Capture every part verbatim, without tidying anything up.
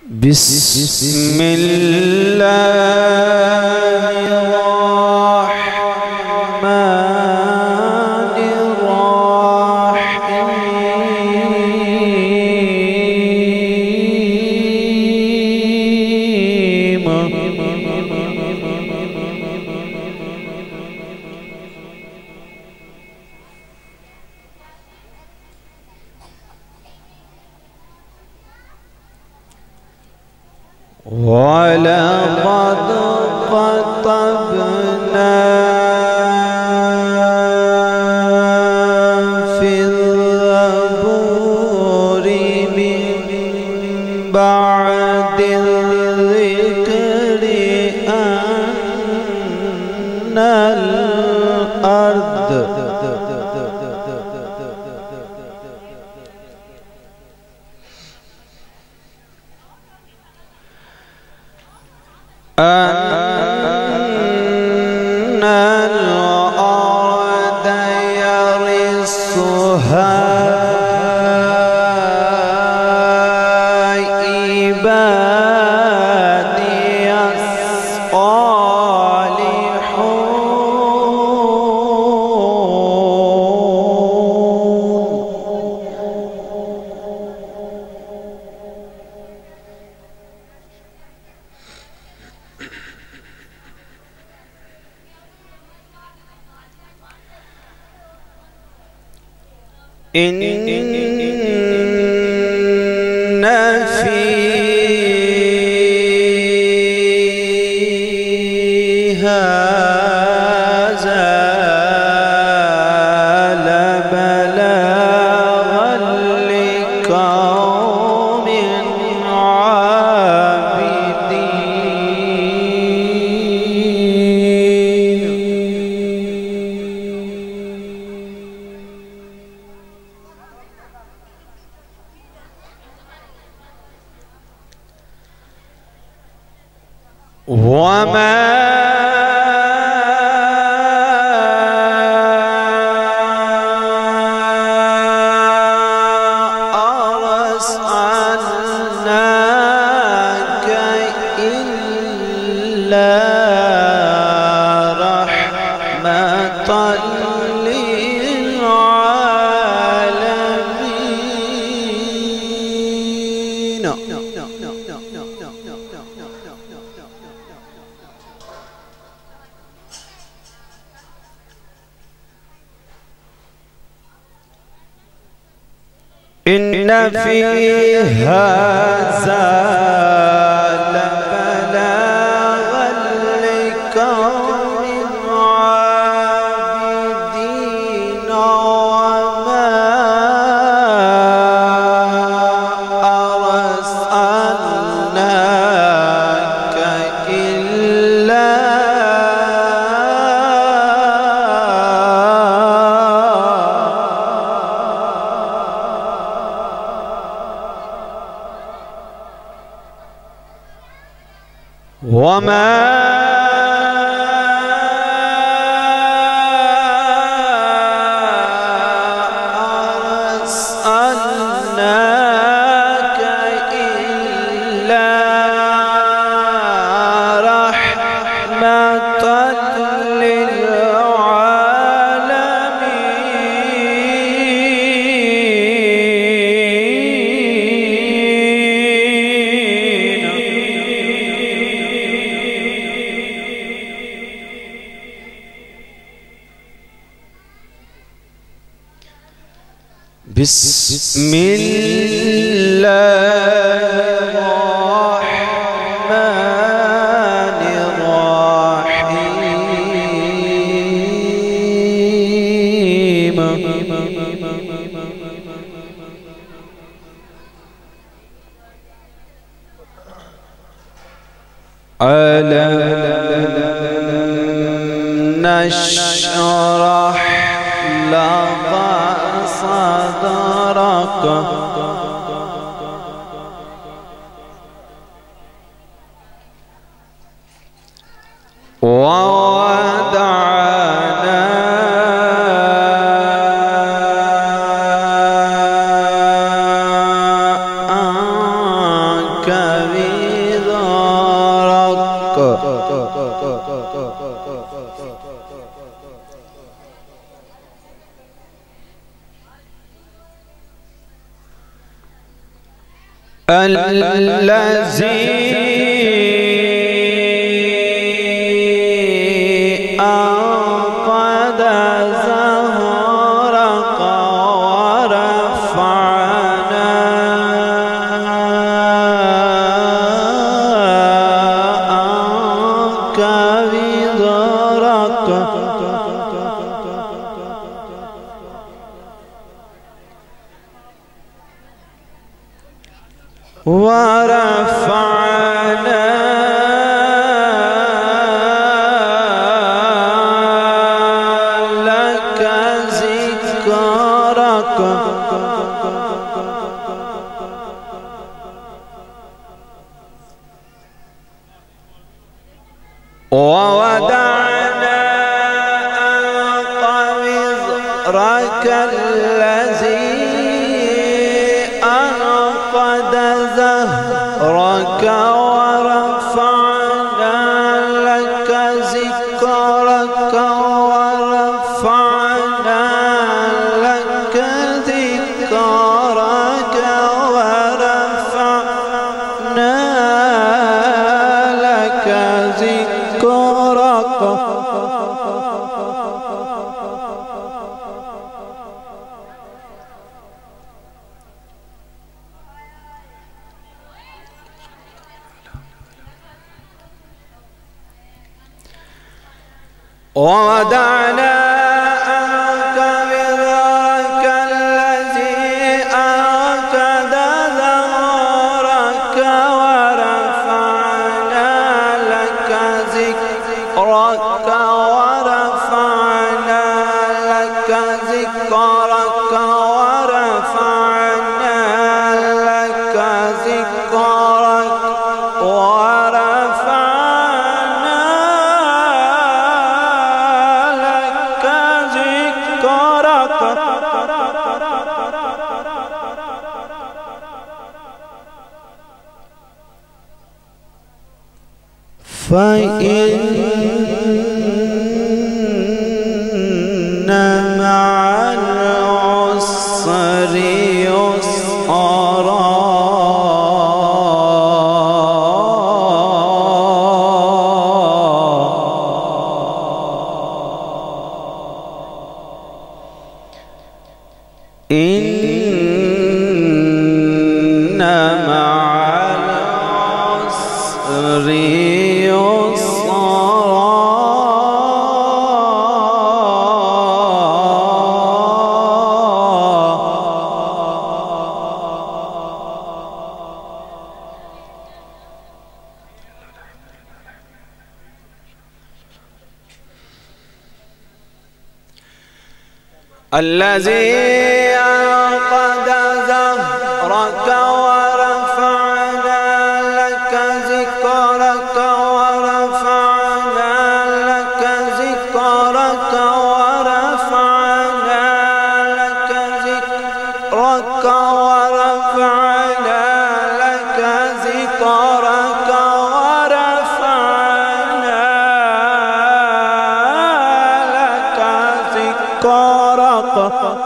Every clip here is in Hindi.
بسم الله الرحمن الرحيم. ولقد كتبنا في الزبور من بعد الذكر أن الأرض أن الأرض يرثها عبادي إن في هذا لبلاغا لقوم وما أرسلناك إلا رحمة للعالمين. إن في هذا لبلاغا لقوم عابدين وما أرسلناك إلا وما أرسلناك إلا رحمة بسم الله الرحمن الرحيم. ألم نشرح لك صدرك ووضعنا عنك الذي أنقذ ظهرك ورفعنا عنك وزرك ورفعنا لك ذكرك ووضعنا عنك وزرك الذي أنقض ظهرك ورفعنا لك ذكرك ورفعنا لك ذكرك ورفعنا لك ذكرك ووضعنا عنك وزرك الذي أنقض ظهرك ورفعنا لك ذكرك ورفعنا لك ذكرك ورفعنا لك ذكرك ورفعنا فإن مع العسر يسرا إن مع العسر الذي أنقض ظهرك ورفعنا لك ذكرك ورفعنا لك ذكرك ورفعنا لك ذكرك ورفعنا لك ذكرك ورفعنا لك ذكرك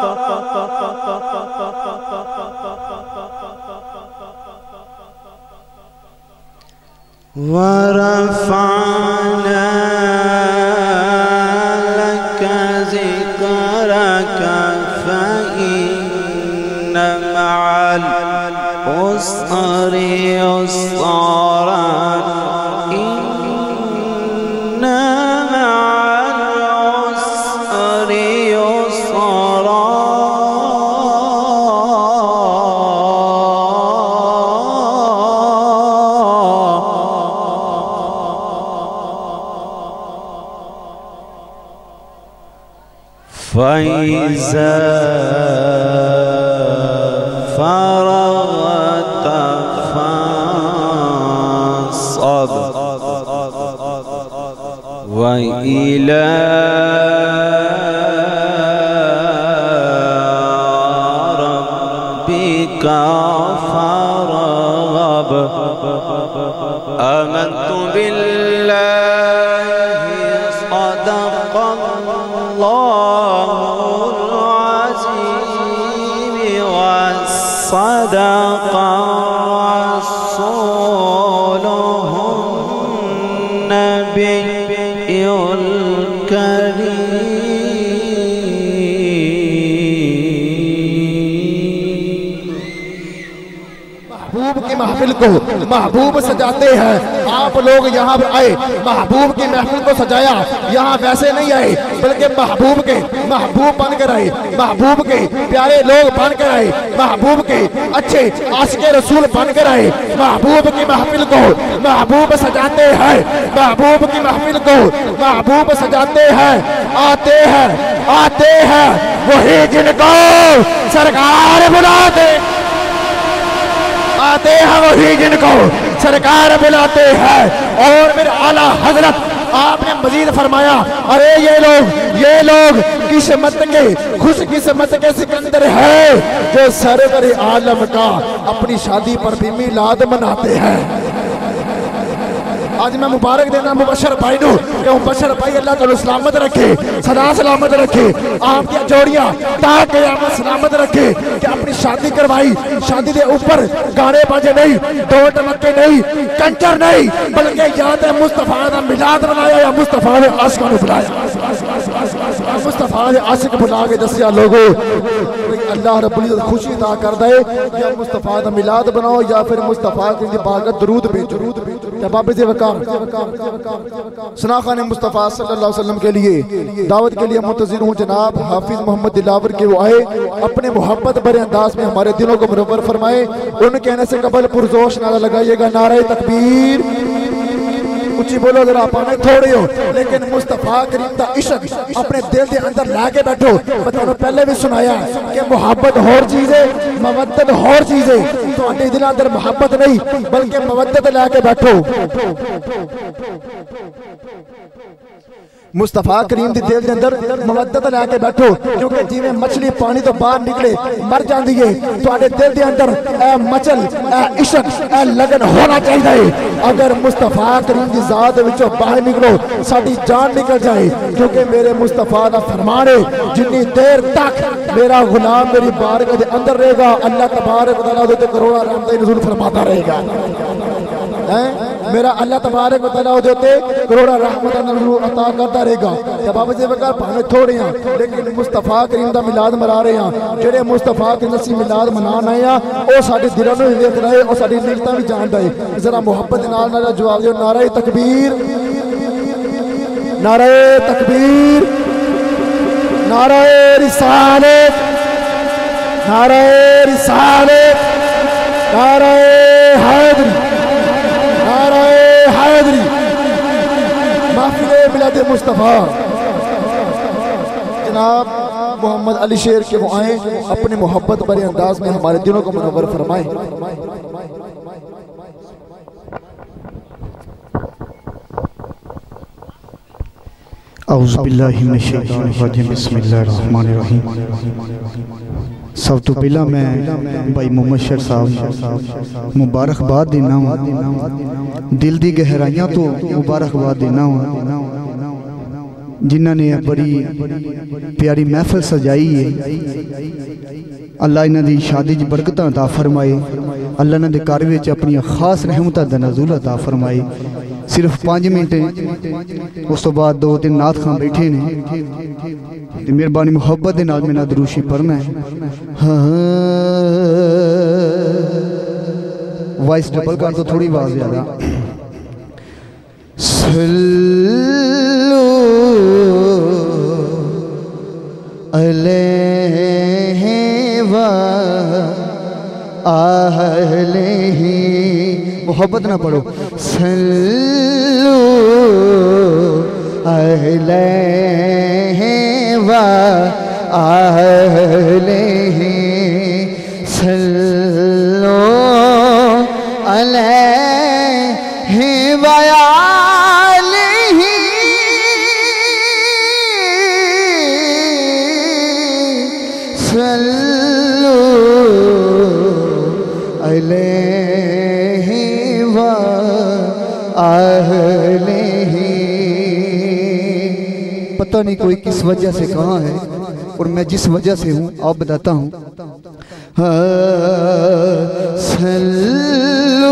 ورفعنا لك ذكرك فإن مع العسر يسرا إن مع العسر يسرا فإذا فرغت فانصب وإلى ربك فارغب آمنت بالله صدق الله العظيم وصدق की महफिल को महबूब सजाते हैं। आप लोग यहाँ पर आए, महबूब की महफिल को सजाया। यहाँ वैसे नहीं आए बल्कि महबूब के महबूब बनकर आए, महबूब के प्यारे लोग बनकर आए, महबूब के अच्छे आशिक़े रसूल बनकर आए। महबूब की महफिल को महबूब सजाते हैं, महबूब की महफिल को महबूब सजाते हैं। आते हैं आते हैं वही जिनको सरकार बुलाते, आते हैं वही जिनको सरकार बुलाते हैं। और मेरे आला हजरत आपने मजीद फरमाया, अरे ये लोग ये लोग किस्मत के खुश किस्मत के सिकंदर है जो सरवर आलम का अपनी शादी पर भी मिलाद मनाते हैं। आज मैं मुबारक देना मुबशर भाई नू कि मुबशर भाई अल्लाह ताला सलामत रखे, सदा सलामत रखे, आपकी जोड़ियां ताकि हम सलामत रखे कि अपनी शादी करवाई, शादी के ऊपर गाने बाजे नहीं, दो टमके नहीं, कंचर नहीं, बल्कि याद है मुस्तफा का मिलाद बनाया या मुस्तफा ने आशिक बुलाया, मुस्तफा ने आशिक बुला के दसिया लोगो अल्लाह रब्बुल इज्जत खुशी अता कर दे या मुस्तफा का मिलाद बनाओ या फिर मुस्तफा की बारगाह दरूद भेजो। बाबे से वकार सना खान मुस्तफ़ा सल्लल्लाहु अलैहि वसल्लम के लिए दावत के लिए मुंतज़िर हूँ। जनाब हाफिज मोहम्मद दिलावर के वो आए, अपने मोहब्बत भरे अंदाज में हमारे दिलों को मुनव्वर फरमाए। उन कहने से कबल पुरजोश नारा लगाइएगा, नारे तकबीर। ऊंची बोलो जरा, पाने थोड़े हो लेकिन मुस्तफा करीम दा इश्क अपने दिल के अंदर लाके बैठो। मैं पहले भी सुनाया कि मोहब्बत होर चीज है, मवद्दत होर चीज है। तो दिल अंदर मोहब्बत नहीं बल्कि मवद्दत लाके बैठो। मुस्तफा करीम दी दिल के अंदर मवद्दत लैके बैठो, क्योंकि जिवें मछली पानी तो बाहर निकले मर जाती है, तुहाडे दिल के अंदर ए मचल ए इश्क ए लगन होना चाहिए। अगर मुस्तफा करीम की जात विचों बाहर निकलो साडी जान निकल जाए, क्योंकि मेरे मुस्तफा का फरमान है जितनी देर तक मेरा गुलाम मेरी बारगाह के अंदर रहेगा अल्लाह तबारक व तआला उहदे करोड़ा रहमत नज़ूल फरमाता रहेगा। है मेरा अल्लाह तबारक व तआला उहदे ते करोड़ा रहमत नज़ूल अता करता रहेगा। ते बाबा जी वकार भावे थोड़े हैं लेकिन मुस्तफा करीम दा मिलाद मना रहे हैं। जेड़े मुस्तफा के नसी मिलाद मनान आए हैं वो साडे दिलों नूं वेख रहे और साडी नीयतां भी जान रहे। जरा मोहब्बत नाल नारा जवाब दिओ, नारे तकबीर, नारे तकबीर, नारे रिसालत, नारे रिसालत, नारे हैदरी, नारे हैदरी। महफिले मिलादे मुस्तफ़ा जनाब मोहम्मद अली शेर के वो आए, अपने मोहब्बत भरे अंदाज में हमारे दिलों को मुनव्वर फरमाए। औज़ु बिल्लाहि मिनश शैतानिर रजीम, बिस्मिल्लाहिर रहमानिर रहीम। सब तो पहला मैं भाई मोहम्मद शेर साहब मुबारकबाद देना वा, दिल दी गहराइयां तो मुबारकबाद देना वा जिन्हों ने बड़ी प्यारी महफिल सजाई है। अल्लाह इन्हां दी शादी च बरकतां अता फरमाए, अल्लाह इन्हां दे घर विच अपनी खास रहमतां दा नज़ूल अता फरमाए। सिर्फ पाँच मिनट उस तो बाद दो तीन नाथ खां बैठे ने, मेहरबानी मुहब्बत के नाल मेरा दरूशी पढ़ना है। हाँ वॉइस डबल कर तो थोड़ी आवाज ज्यादा। सल्लू अलैहि व आहलिही, मोहब्बत ना पढ़ो। सल्लू अलैहि व आहलिही, सल्लू अलैहि व आलिही, सल्लू अलैहि व आहलिही। पता नहीं कोई किस वजह से कहाँ है और मैं जिस वजह से हूँ आप बताता हूँ। सल्लू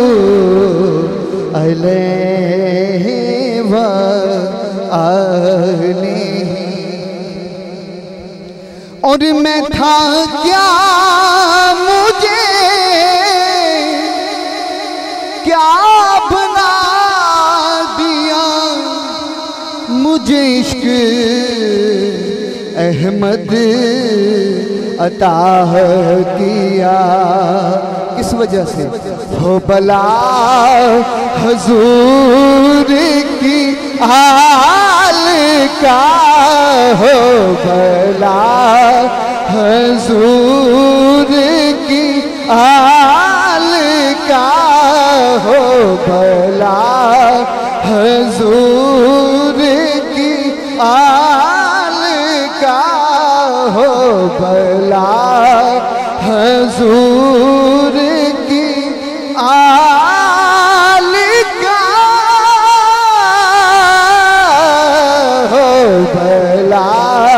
अलैहि व आलिही। और मैं था क्या मुझे क्या बना दिया मुझे इश्क अहमद अता किया। किस वजह से? हो भला हुजूर की आल का, हो भला हुजूर की आल का, हो भला हुजूर की आल का, हो भला हुजूर की आल का, हो भला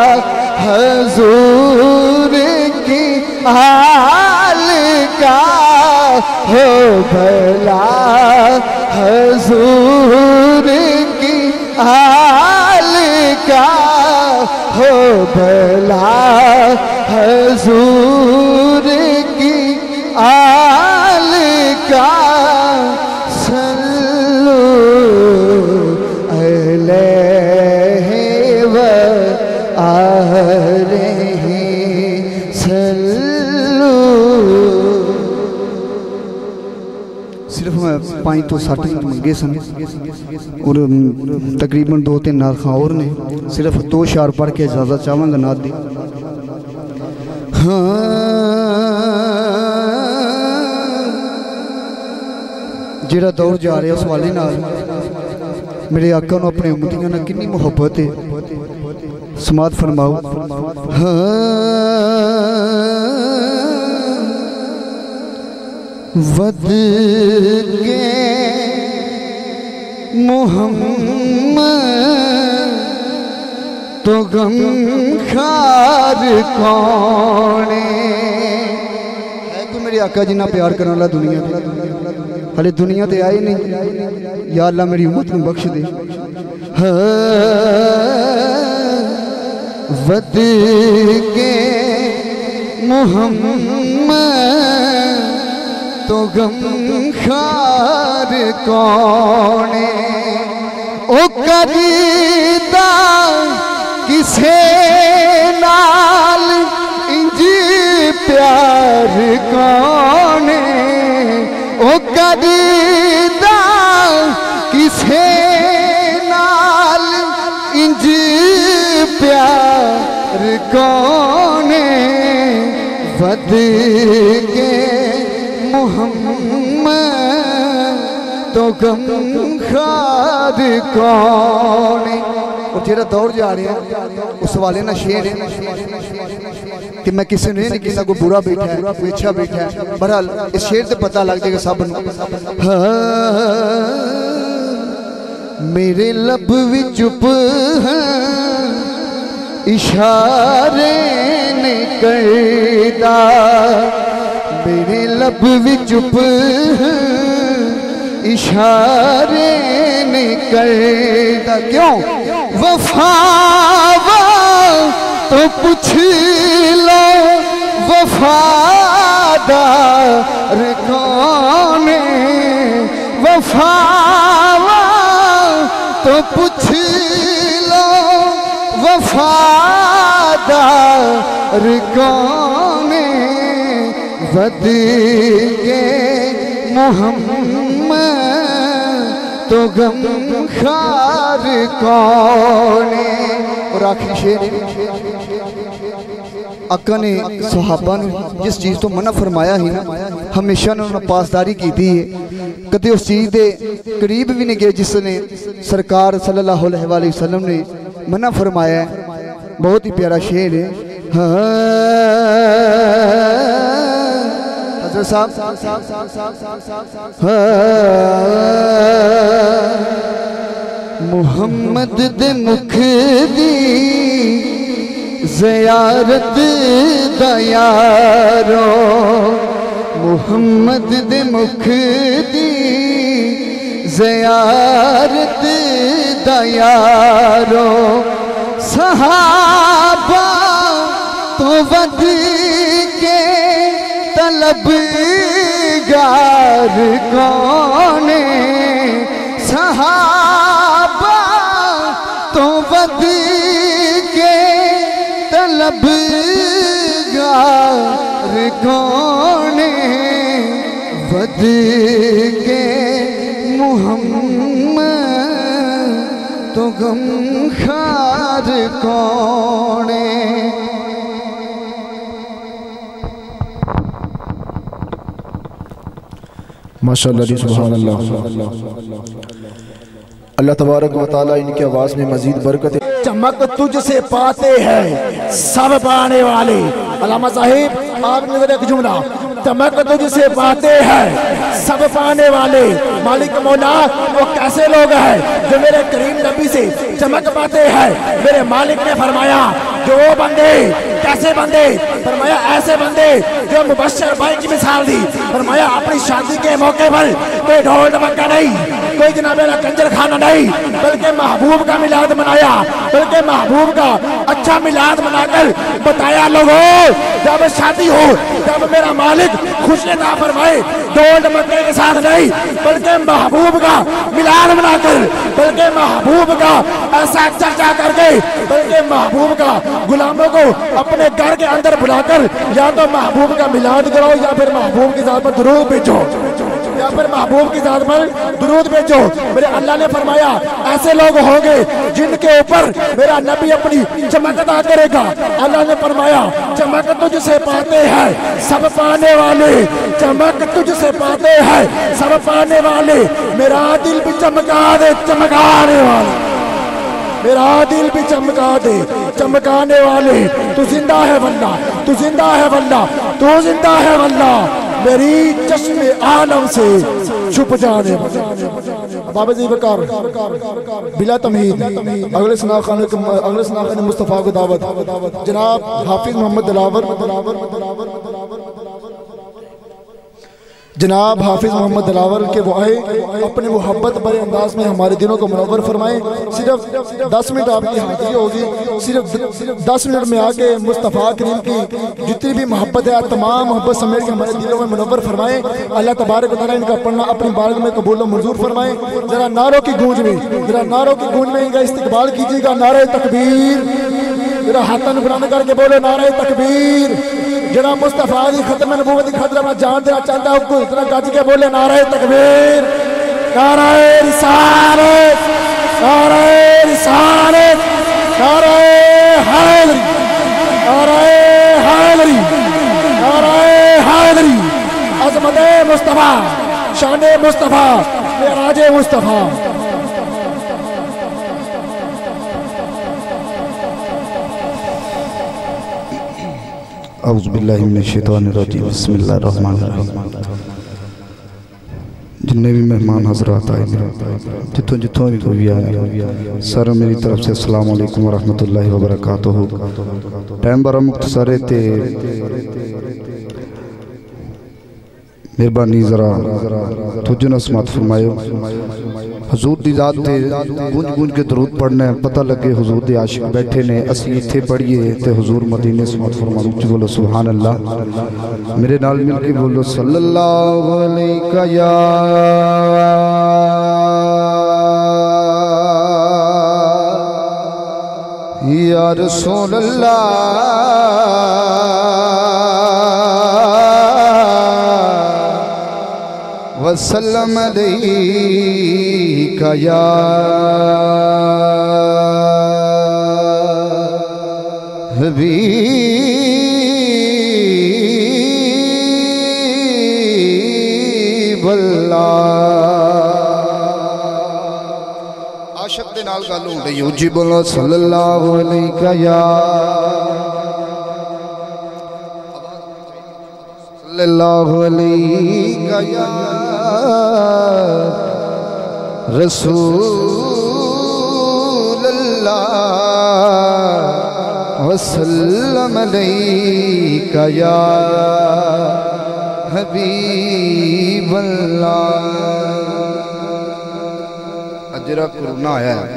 हुजूर की आल का, हो भला हुजूर की आल का, हो भला हुजूर की आल का। सल्लु अलैहि व आलिहि सल्लु। सिर्फ मैं पाँच तो सठ मिनट मंगे सन और तकरीबन दो तीन नात खां और ने, सिर्फ दो शार पढ़ के इजाजत चाहवांगा नात दी। हाँ जेड़ा दौर जा रहा उस वाले नाल मेरे आका नूं अपने उम्मतियां नाल कितनी मुहब्बत है, समात फरमाओ। हाँ वद के मोहम्मद तो गम खार कौन है? कोई मेरे आका जिन्ना प्यार करने वाला दुनिया में? हले दुनिया ते आए नहीं। या अल्लाह मेरी उम्मत को बख्श दे। वद के मोहम्मद तो गम खार कौन ओ कदीदा किसे नाल इंज प्यार कौन ओ कदीदा किसे नाल इंज प्यार कौन वद के मोहम्मद तो गम खार कौन। और जेड़ा दौर जा रहा उस वाले ना शेर है कि मैं किसी ने नहीं किसी को बुरा बैठा है कोई अच्छा बैठा है। बहरहाल इस शेर से पता लग जाएगा सब। मेरे लब भी चुप हैं इशारे नहीं करता, मेरे लब भी चुप हैं इशारे नहीं करता। क्यों? वफावा तो पूछ लो वफादार कौन वफावा तो पूछ लो वफादार कौन वद के मोहम्मद तो गम खार कौन। और आखिरी शेर आका ने सहाबा ने जिस चीज़ तो मना फरमाया ही ना हमेशा उन्होंने पासदारी की थी है, कदे उस चीज़ के करीब भी नहीं गए जिसने सरकार सल्लल्लाहु अलैहि वसल्लम ने मना फरमाया है। बहुत ही प्यारा शेर है। हज़रत साहब मुहम्मद दे मुख दी ज़ियारत दा यारो, मुहम्मद दे मुख दी ज़ियारत दा यारो। सहाबा तो वध के तलबगार कौन के मुहम्मद तो गम खार कौन माशाअल्लाह जी सुभान अल्लाह। अल्लाह तबारक व तआला इनकी आवाज़ में मजीद बरकत। चमक तुझसे पाते हैं सब पाने वाले। अल्लामा साहिब आपने एक जुमला, चमक तुझसे पाते हैं सब पाने वाले। मालिक मौला वो कैसे लोग हैं जो मेरे करीम नबी से चमक पाते हैं? मेरे मालिक ने फरमाया जो बंदे, कैसे बंदे? फरमाया ऐसे बंदे जो मुबश्शिर भाई की मिसाल दी। फरमाया अपनी शादी के मौके पर कोई ढोल ढमक्का नहीं, कोई जनाब कंजर खाना नहीं, बल्कि महबूब का मिलाद मनाया, बल्कि महबूब का अच्छा मिलाद मनाकर बताया लोगों जब शादी हो, जब मेरा मालिक खुशी ना फरमाए ढोल ढमक्के के साथ नहीं, बल्कि महबूब का मिलाद मनाकर, बल्कि महबूब का ऐसा चर्चा करके, बल्कि महबूब का गुलामों को अपने घर के अंदर बुलाकर या तो महबूब का मिलाद करो या फिर महबूब की जात पर दुरूद भेजो, या फिर महबूब की जात पर दुरूद भेजो। मेरे अल्लाह ने फरमाया ऐसे लोग होंगे जिनके ऊपर मेरा नबी अपनी चमक अता करेगा। अल्लाह ने फरमाया चमक तुझसे पाते हैं सब पाने वाले, चमक तुझसे पाते हैं सब पाने वाले। मेरा दिल भी चमका दे चमकाने वाले, मेरा दिल भी चमका दे चमकाने वाले। तू जिंदा है वल्ला, तू जिंदा है वल्ला, तू जिंदा है वल्ला, मेरी चश्मे आलम से छुप जाने। बाबा जी बकार बिला तमहीद अगले सना खान अगले सना खान मुस्तफ़ा को दावत। जनाब हाफिज मोहम्मद दिलावर, जनाब हाफिज मोहम्मद दिलावर के वो आए अपने मोहब्बत भरे अंदाज में हमारे दिनों को मुनव्वर फरमाएं। सिर्फ दस मिनट आपकी हाजिरी होगी, सिर्फ दस मिनट में आके मुस्तफ़ा करीम की जितनी भी मोहब्बत है तमाम मोहब्बत समेट के हमारे दिलों में मुनव्वर फरमाएं। अल्लाह तबारक व तआला इनका पढ़ना अपनी बारगाह में कबूल मंजूर फरमाएं। जरा नारों की गूंज में, जरा नारों की गूंज में इनका इस्तकबाल कीजिएगा। नारे तकबीर, जरा हाथन बुलंद करके बोलो नारे तकबीर। जरा मुस्तफा की खत्म नबूवत की खतरा में जान देना चाहता हूँ, इतना गज के बोले नारे तकबीर, नारे रिसालत, नारे रिसालत, नारे हैदरी, नारे हैदरी, नारे हैदरी। अज़मत मुस्तफा, शान मुस्तफा, मेराज मुस्तफा। औज़ुबिल्लाहि मिनश्शैतानिर्रजीम, बिस्मिल्लाहिर्रहमानिर्रहीम। जिन्ने भी मेहमान हजरात आए, जितों जितों भी कोई आया, सर मेरी तरफ से अस्सलाम वालेकुम व रहमतुल्लाहि व बरकातुहू। टाइम बड़ा मुख्तसर है ते मेहरबानी जरा तुझे न समात फरमायो। हुजूर दी जात ते गूंज गूंज के दरूद पढ़ने पता लगे हुजूर दे आशिक बैठे ने, असी इत्थे पढ़िए ते हुजूर मदीने समात फरमाओ। उच्च बोलो सुभान अल्लाह, मेरे नाल मिल के बोलो सल्लल्लाहु अलैका या या रसूल अल्लाह वसल्लम अलैका या हबीब अल्लाह। आशिक दे नाल गल हो रही, उच्ची बोलो सल्लल्लाहु अलैका या सल्लल्लाहु अलैका या रसूल अल्लाह वसल्लम अलैका या हबीब अल्लाह। अजरा कोरोना आया है,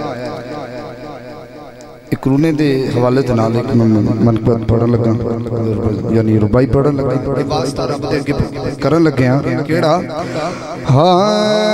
कोरोने के हवाले के नाल एक मनकबत पढ़न लगा, यानी रुबाई पढ़न लगा, वास्ता रब दे अगे करन लगे हां। केड़ा? हाँ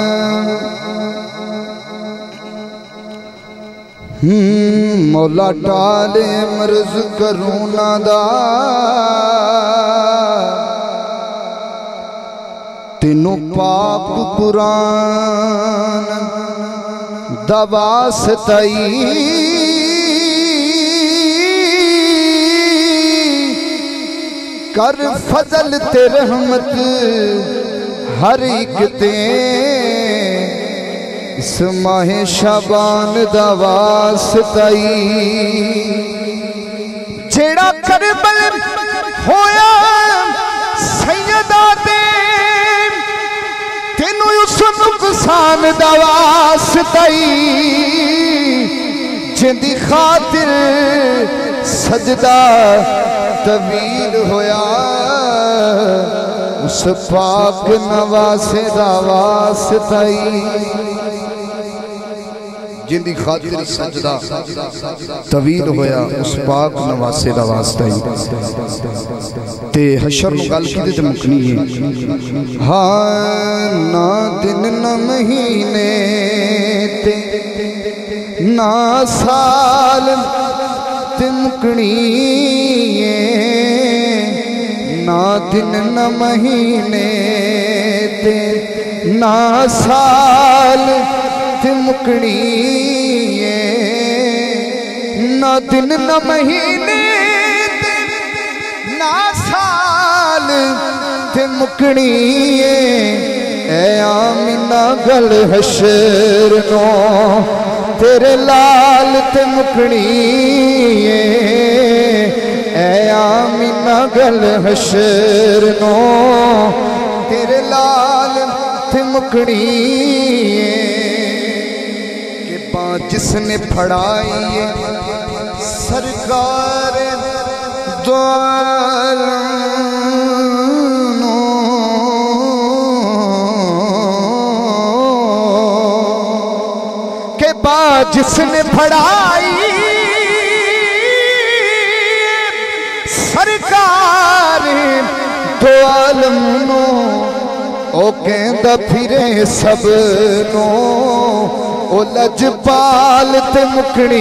मौला टाले मर्ज करूना दा तेनू पाक कुरान दा वास्ताई कर फजल ते रहमत हर एक ते इस माहे शाबान दा वास्ताई जेड़ा करबल होया सैयदा दे तेनू उस नुकसान दा वास्ताई जिंदी खातिर सजदा तवील होया उस पाक नवासे दा वास्ताई जिंदी खातिर सजदा तवील होया उस पाक नवासे दा वास्ताई ते हशर नु गल कीते ते मुकनी है। हाँ ना दिन न महीने ते ना साल ते मुकनी ना दिन न महीने ते ना साल ते मुकनी ना दिन न महीने ते ना साल ते मुकनी ए आमीना गल हशर नो तेरे लाल ते मुकनी ए आमीना गल हशर नो तेरे लाल ते मुकनी के पा जिसने फड़ाई सरकार द्वारा के बाद जिसने फड़ाई सरकार दो आलम नो ओ कहंदा फिरे सब नो ओ लजपाल ते मुकनी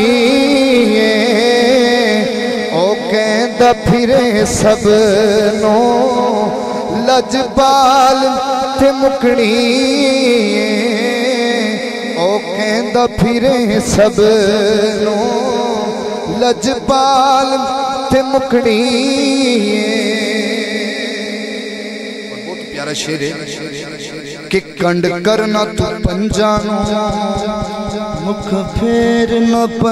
ओ कहंदा फिरे सब नो लजपाल ते मुकनी ओ कहंदा फिरे सब नो लजपाल ते मुकनी। बहुत प्यारा शेर है कि कंड करना तू पंजानो मुख फेर न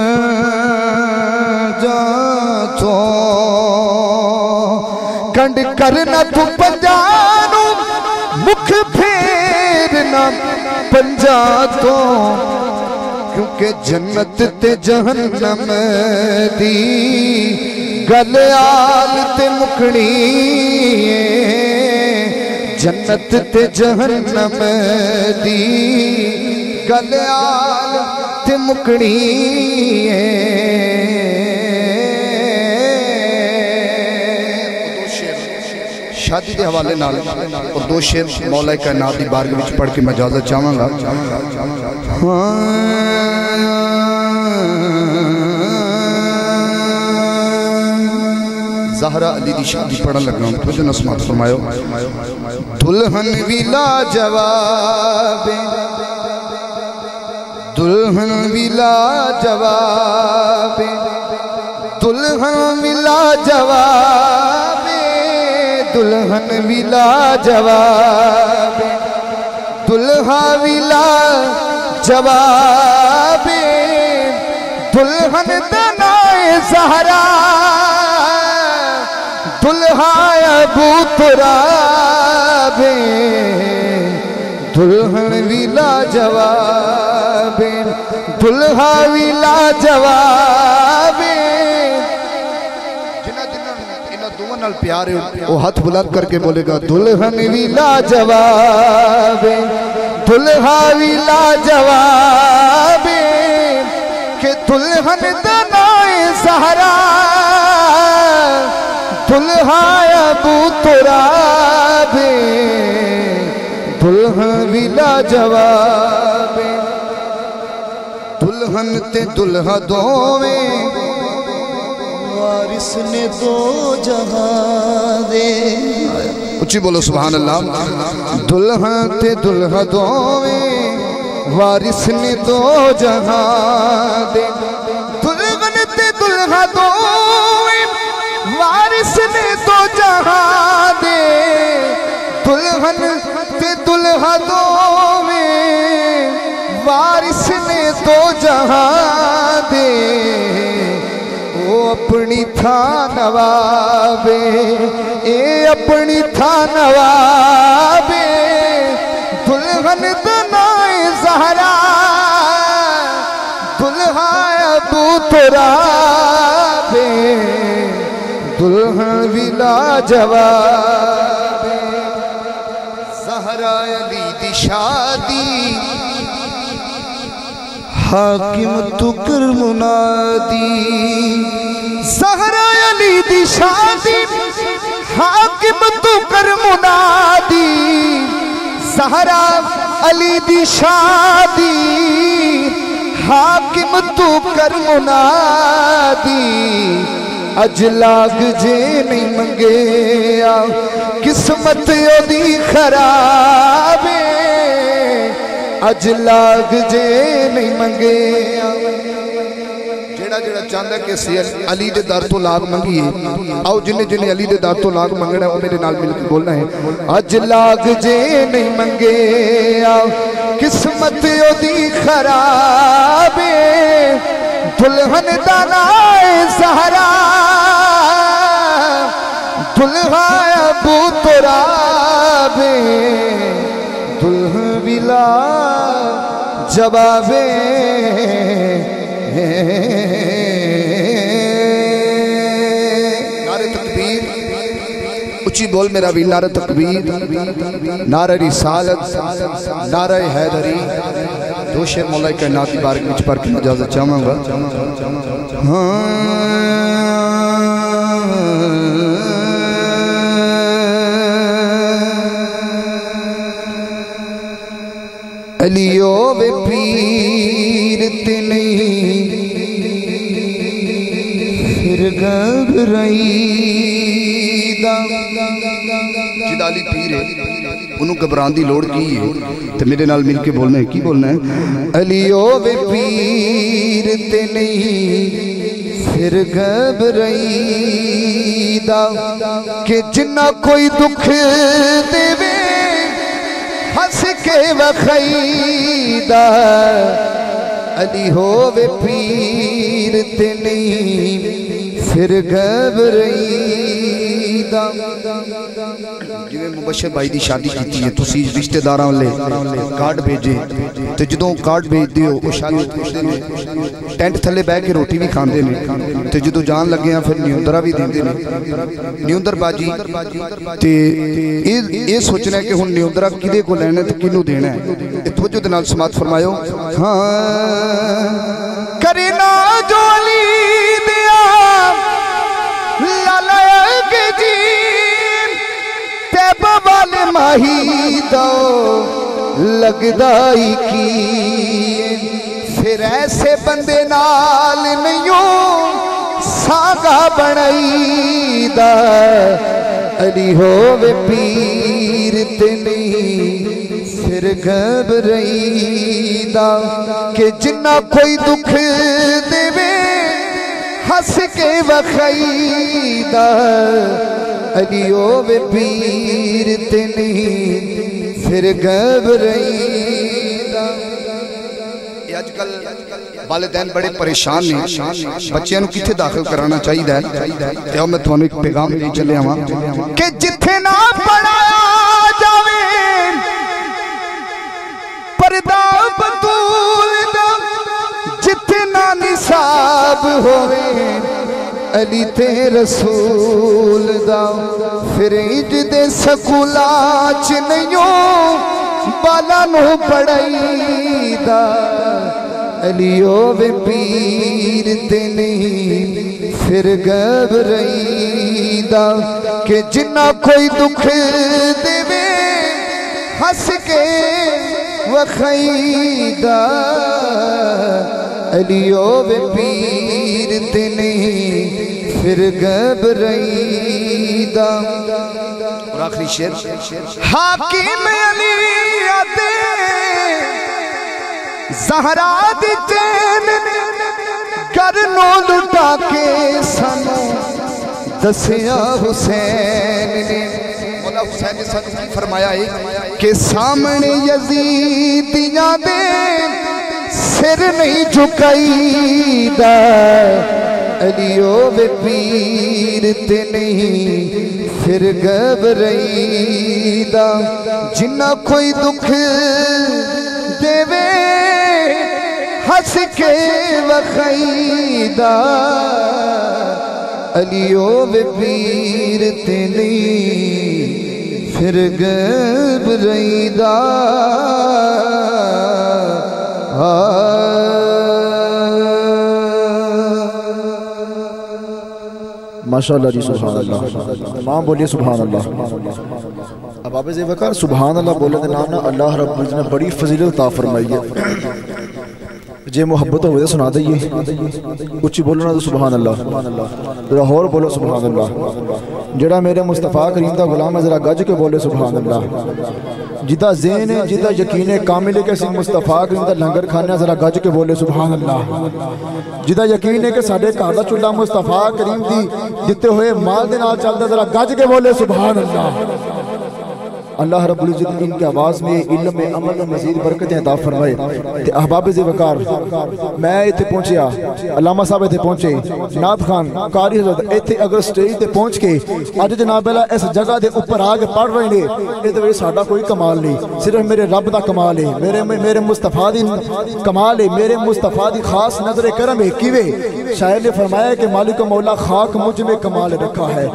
पंजा तो कंड करना तू पंजानो मुख फेर न पंजा तो क्योंकि जन्नत ते जहन्नम दी गल आल ते मुकनी जन्नत ते जहन्नम दी गल आल ते मुकनी शादी के हवाले नाल और दो शेर मौला कायनात दी बारगाह विच पढ़ के मैं इजाजत चाहांगा। ज़हरा अली दी शादी पढ़न लगा तो जो नस्मात फरमायो दुल्हन विला जवाब दुल्हन विला जवाब दुल्हन विला जवाब दुल्हन विला जवाब दुल्हा विला जवाब दुल्हन दनाए ज़हरा दुल्हा अबू तुराब दुल्हन विला जवाब दुल्हा विला जवाब प्यार वो हाथ बुलंद करके बोलेगा दुल्हन विला जवाब दुल्हा विला जवाब के दुल्हन दनाए ज़हरा दुल्हा अबू तुराब दुल्हन विला जवाब दुल्हन ते दुल्हा दोवें वारिस ने दो जहां दे उच्ची बोलो सुभान अल्लाह। दुल्हा ते दुल्हा दोवें वारिस ने दो जहां दे, दुल्हन ते दुल्हा दोवें वारिस ने दो जहां दे, दुल्हन ते दुल्हा दोवें वारिस ने दो जहां दे। ओ अपनी था नवाबे, ए अपनी था नवाबे, दुल्हन दनाए ज़हरा, दुल्हा अबू तुराबे, दुल्हन विला जवाबे। ज़हरा अली दी शादी हाकिम तू कर मुनादी, ज़हरा अली दी शादी हाकिम तू कर मुनादी, ज़हरा अली दी शादी हाकिम तू कर मुनादी। अज लाग जे नहीं मंगे किस्मत ओदी खराबे, अज लाग जे नहीं मंगे। जेड़ा जेड़ा चाहता कि असी अली दे दर तो लाग मंगीए, आओ जिन्हें जिन्हें अली दे दर तो लाग मंगना है मेरे नाल मिलकर बोलना है। अज लाग जे नहीं मंगे किस्मत ओदी खराबे, दुल्हन दा नाए ज़हरा, दुल्हा अबू तुराबे, दुल्हन विला जवाबे। नारे तकबीर उच्ची बोल मेरा भी, नारे तकबीर, नारे रिसालत, नारे हैदरी। दो शेर मौला कायनात की बारगाह में पढ़ के इजाजत चाहूंगा। हाँ अलियो वे पीर ते नहीं फिर घबराईदा। जिदा अली पीर है उन्होंने घबराने की लोड़ की है, तो मेरे नाल मिल के बोलना है। की बोलना है? अलियो वे पीर ते नहीं फिर घबराईदा, कि जिन्ना कोई दुख देवे हंस के वखईदा। अली होवे पीर ते नहीं फिर घबराईदा। जिवें मुबशर भाई की शादी की है, तुसी रिश्तेदारां वाले कार्ड भेजे, तो जो कार्ड भेजते हो वो शादी टेंट थले बह के रोटी भी खाते हैं, तो जो जान लगे फिर न्यूंदरा भी देंगे ने। न्यूंदर बाजी ते ये सोचना है कि हुण न्यूंदरा किदे को लैना ते किनू देना है। तवज्जो दे नाल समात फरमायो। हाँ करे ना जो अली दिया लालग जी तैबा वाले माही दो लगदाई की, फिर ऐसे बंदे नाल नहीं सागा बनाईदा। अली होवे पीर ते नहीं फिर घबराईदा, कि जिन्ना कोई दुख देवे हंस के वखईदा। अली होवे पीर ते नहीं फिर घबराईदा। अजकल वालिदैन बड़े परेशान ने, बच्चों को किथे दाखिल कराना चाहिए। मैं तुहानू एक पैगाम दे चलिया वां कि जिथे ना पढ़ाया जावे पर्दा बतूल दा, जिथे ना निसाब होवे अली ते रसूल दा, फिर इंज दे स्कूला च नहीं बाला नू पढ़ाईदा। अली होवे पीर ते नहीं फिर घबराईदा, कि जिन्ना कोई दुख देवे हंस के वखईदा। अली होवे पीर ते नहीं फिर घबराईदा। आखिरी शेर हाकिम अली आते ज़हरा दी चैन करनो लुटा के सानू दसिया हुसैन ने मौला हुसैन ने सानू की फरमाया है कि सामने यजीदियां दे सिर नहीं झुकाईदा अलियो वे पीर ते नहीं फिर घबराईदा जिन्ना कोई दुख देवे हंस के वखाईदा अलियो वे पीर ते नहीं फिर घबराईदा माशाअल्लाह जी सुभान अल्लाह तमाम बोलिए सुभान अल्लाह। अब आप ज़ेवकार सुभान अल्लाह बोलने के नाम ना अल्लाह रब्बुल इज़्ज़त ने बड़ी फजीलत अता फरमाई है। जे मुहब्बत हो सुना दइए कुछ बोलो ना तो सुभान अल्लाह जरा होर बोलो सुभान अल्लाह। जड़ा मेरे मुस्तफ़ा करीम दा गुलाम है जरा गज के बोले सुभान अल्लाह। जिदा ज़ेन है जिदा यकीन है कामिल है कि असीं मुस्तफ़ा करीम दा लंगर खाने जरा गज के बोले सुभान अल्लाह। जिदा यकीन है कि साडे घर दा चुल्हा मुस्तफ़ा करीम दी दिते हुए माल दे नाल चलदा जरा गज के बोले सुभान अल्लाह। अल्लाह रब्बुल इज़्ज़त इनकी आवाज़ में इल्म में अमल में मज़ीद बरकतें अता फरमाए। ते अहबाब ज़ेवकार मैं इत्थे पहुंचिया अल्लामा साहब इत्थे पहुंचे नाथ खान कारी हज़रत इत्थे अगर स्टेज ते पहुंच के अज जनाब अल्लाह इस जगह दे ऊपर आके पढ़ रहे ने इहदे विच साडा कोई कमाल नहीं सिर्फ मेरे रब दा कमाल है मेरे मेरे मुस्तफ़ा दी कमाल है मेरे मुस्तफ़ा दी खास नजर करम है। किवें शायर ने फरमाया कि मालिक मौला खाक मुझ में कमाल रखा है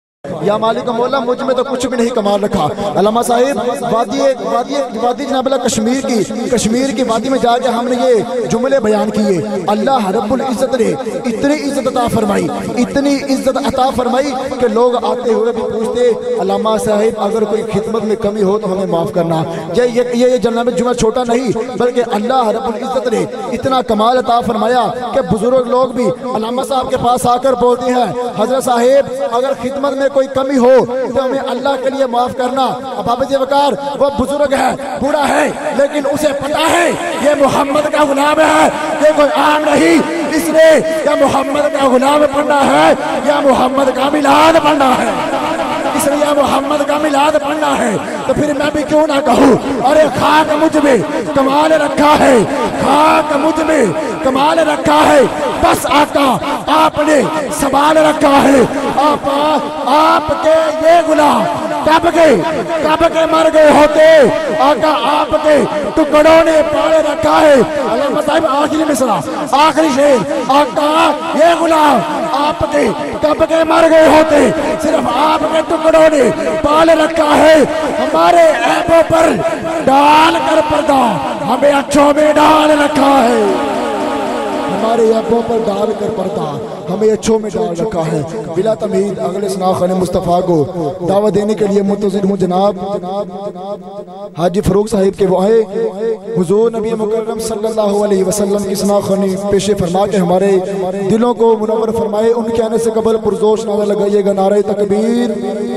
या मालिक मौला मुझ में तो कुछ भी नहीं कमाल रखा। अल्लामा साहिब वादी वादी वादी जनाब कश्मीर की कश्मीर की वादी में जाके हमने ये जुमले बयान किए। अल्लाह रब्बुल इज़्ज़त ने इतनी इज्जत अता फरमाई इतनी इज्जत अता फरमाई कि लोग आते हुए भी पूछते अल्लामा साहिब अगर कोई खिदमत में कमी हो तो हमें माफ़ करना। ये ये ये जनाब जुमला छोटा नहीं बल्कि अल्लाह रब्बुल इज़्ज़त ने इतना कमाल अता फरमाया कि बुजुर्ग लोग भी अल्लामा साहब के पास आकर बोलते हैं हज़रत साहिब अगर खिदमत में कोई कमी हो तो हमें अल्लाह के लिए माफ करना। अब बाबा जी वकार वो बुजुर्ग है बूढ़ा है लेकिन उसे पता है ये मोहम्मद का गुलाम है ये कोई आम नहीं इसने या मोहम्मद का गुलाम पढ़ना है या मोहम्मद का मिलाद पढ़ना है इसलिए मोहम्मद का मिलाद पढ़ना है। तो फिर मैं भी क्यों ना कहूँ अरे खाक मुझ में कमाल रखा है खाक मुझ में कमाल रखा है बस आका आपने सवाल रखा है आप आपके ये गुलाम कब के कब के मर गए होते आका आपके टुकड़ों ने पाले रखा है। अल्लाह साहिब आखिरी मिसरा आखिरी शेर आका ये गुलाम आपके कब के मर गए होते सिर्फ आपके टुकड़ों ने पाल रखा है। हमारे ऐबों पर डाल कर पर्दा हमें अच्छों में डाल रखा है हमारे ऐबों पर डाल कर पर्दा हमें अच्छों में डाल रखा है। बिला तमीद अगले सनाख़ाने मुस्तफ़ा को दावत देने के लिए मुंतज़िर हूँ जनाब हाजी फ़रूक साहिब के वो आए हुज़ूर नबी मुकर्रम सल्लल्लाहु अलैहि वसल्लम की सनाख़ानी पेशे फरमा के हमारे दिलों को मुनव्वर फरमाए। उनके आने से कबल पुरजोश नारा लगाइएगा नारे तकबीर।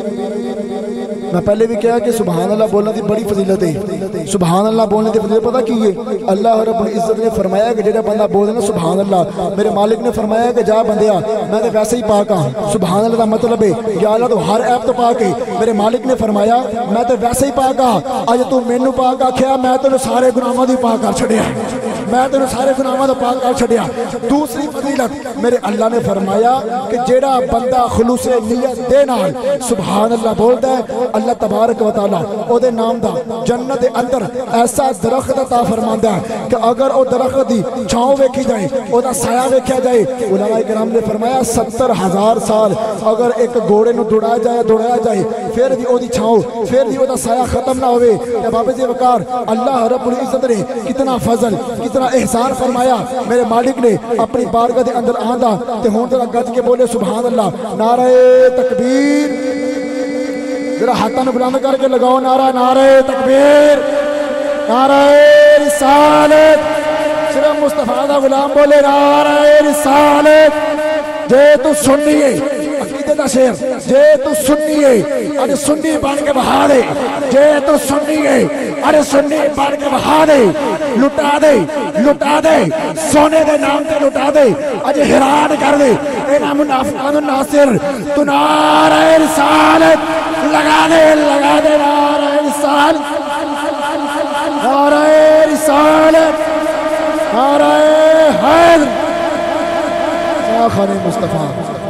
मैं पहले भी कहा कि सुभान अल्लाह बोलने की बड़ी फजीलत है। सुभान अल्लाह बोलने की फजीलत पता की है अल्लाह रब्बुल इज़्ज़त ने फरमाया कि जेड़ा बंदा बोले ना सुभान अल्लाह मेरे मालिक ने फरमाया कि जा बंदिया मैं तो वैसे ही पाक हाँ। सुभान अल्लाह का मतलब है या अल्लाह तो हर ऐप तो पाक है। मेरे मालिक ने फरमाया मैं तो वैसे ही पाक हाँ अज तू मैनू पाक आख्या मैं तेन सारे गुनाहों की पाक कर छड़िया मैं तेन सारे गुनाहों का पाक कर छड़िया। दूसरी फजीलत मेरे अल्लाह ने फरमाया कि जेड़ा बंदा खुलूसे नियत दे नाल सुभान अल्लाह बोलता है अल्लाह तबारक व तआला ओदे नाम दा जन्नत दे अंदर ऐसा दरख्त अता फरमांदा है कि अगर ओ दरख्त दी छांव वेखी जाए ओदा साया वेख्या जाए उलमा इकराम ने फरमाया सत्तर हजार साल अगर एक घोड़े नूं दौड़ाया जाए दौड़ाया जाए फिर भी ओदी छांव फिर भी ओदा साया खत्म ना होवे। ते बाबे जी वकार अल्लाह रब्बुल इज़्ज़त ने कितना फजल कितना एहसान फरमाया। मेरे मालिक ने अपनी बारगाह दे अंदर आंदा ते हुण जरा गज के बोले सुभान अल्लाह नारे तकबीर जरा हाथों में बुलंद करके लगाओ नारा नारे तकबीर नारे रिसालत सिर्फ मुस्तफा दा गुलाम बोले नारे रिसालत जे तू सुनिए अकीदे का शेर, जे तू सुन्नी है अरे सुन्नी बन के बहा दे, जे तू सुन्नी है अरे सुन्नी बन के बहा दे, लुटा दे लुटा दे सोने के नाम से लुटा दे, अज हैरान कर दे इन्हां मुनाफिकां नूं नासिर। तू नारे रिसालत लगा दे लगा दे नारे रिसालत नारे रिसालत नारे हैदर खाने मुस्तफा।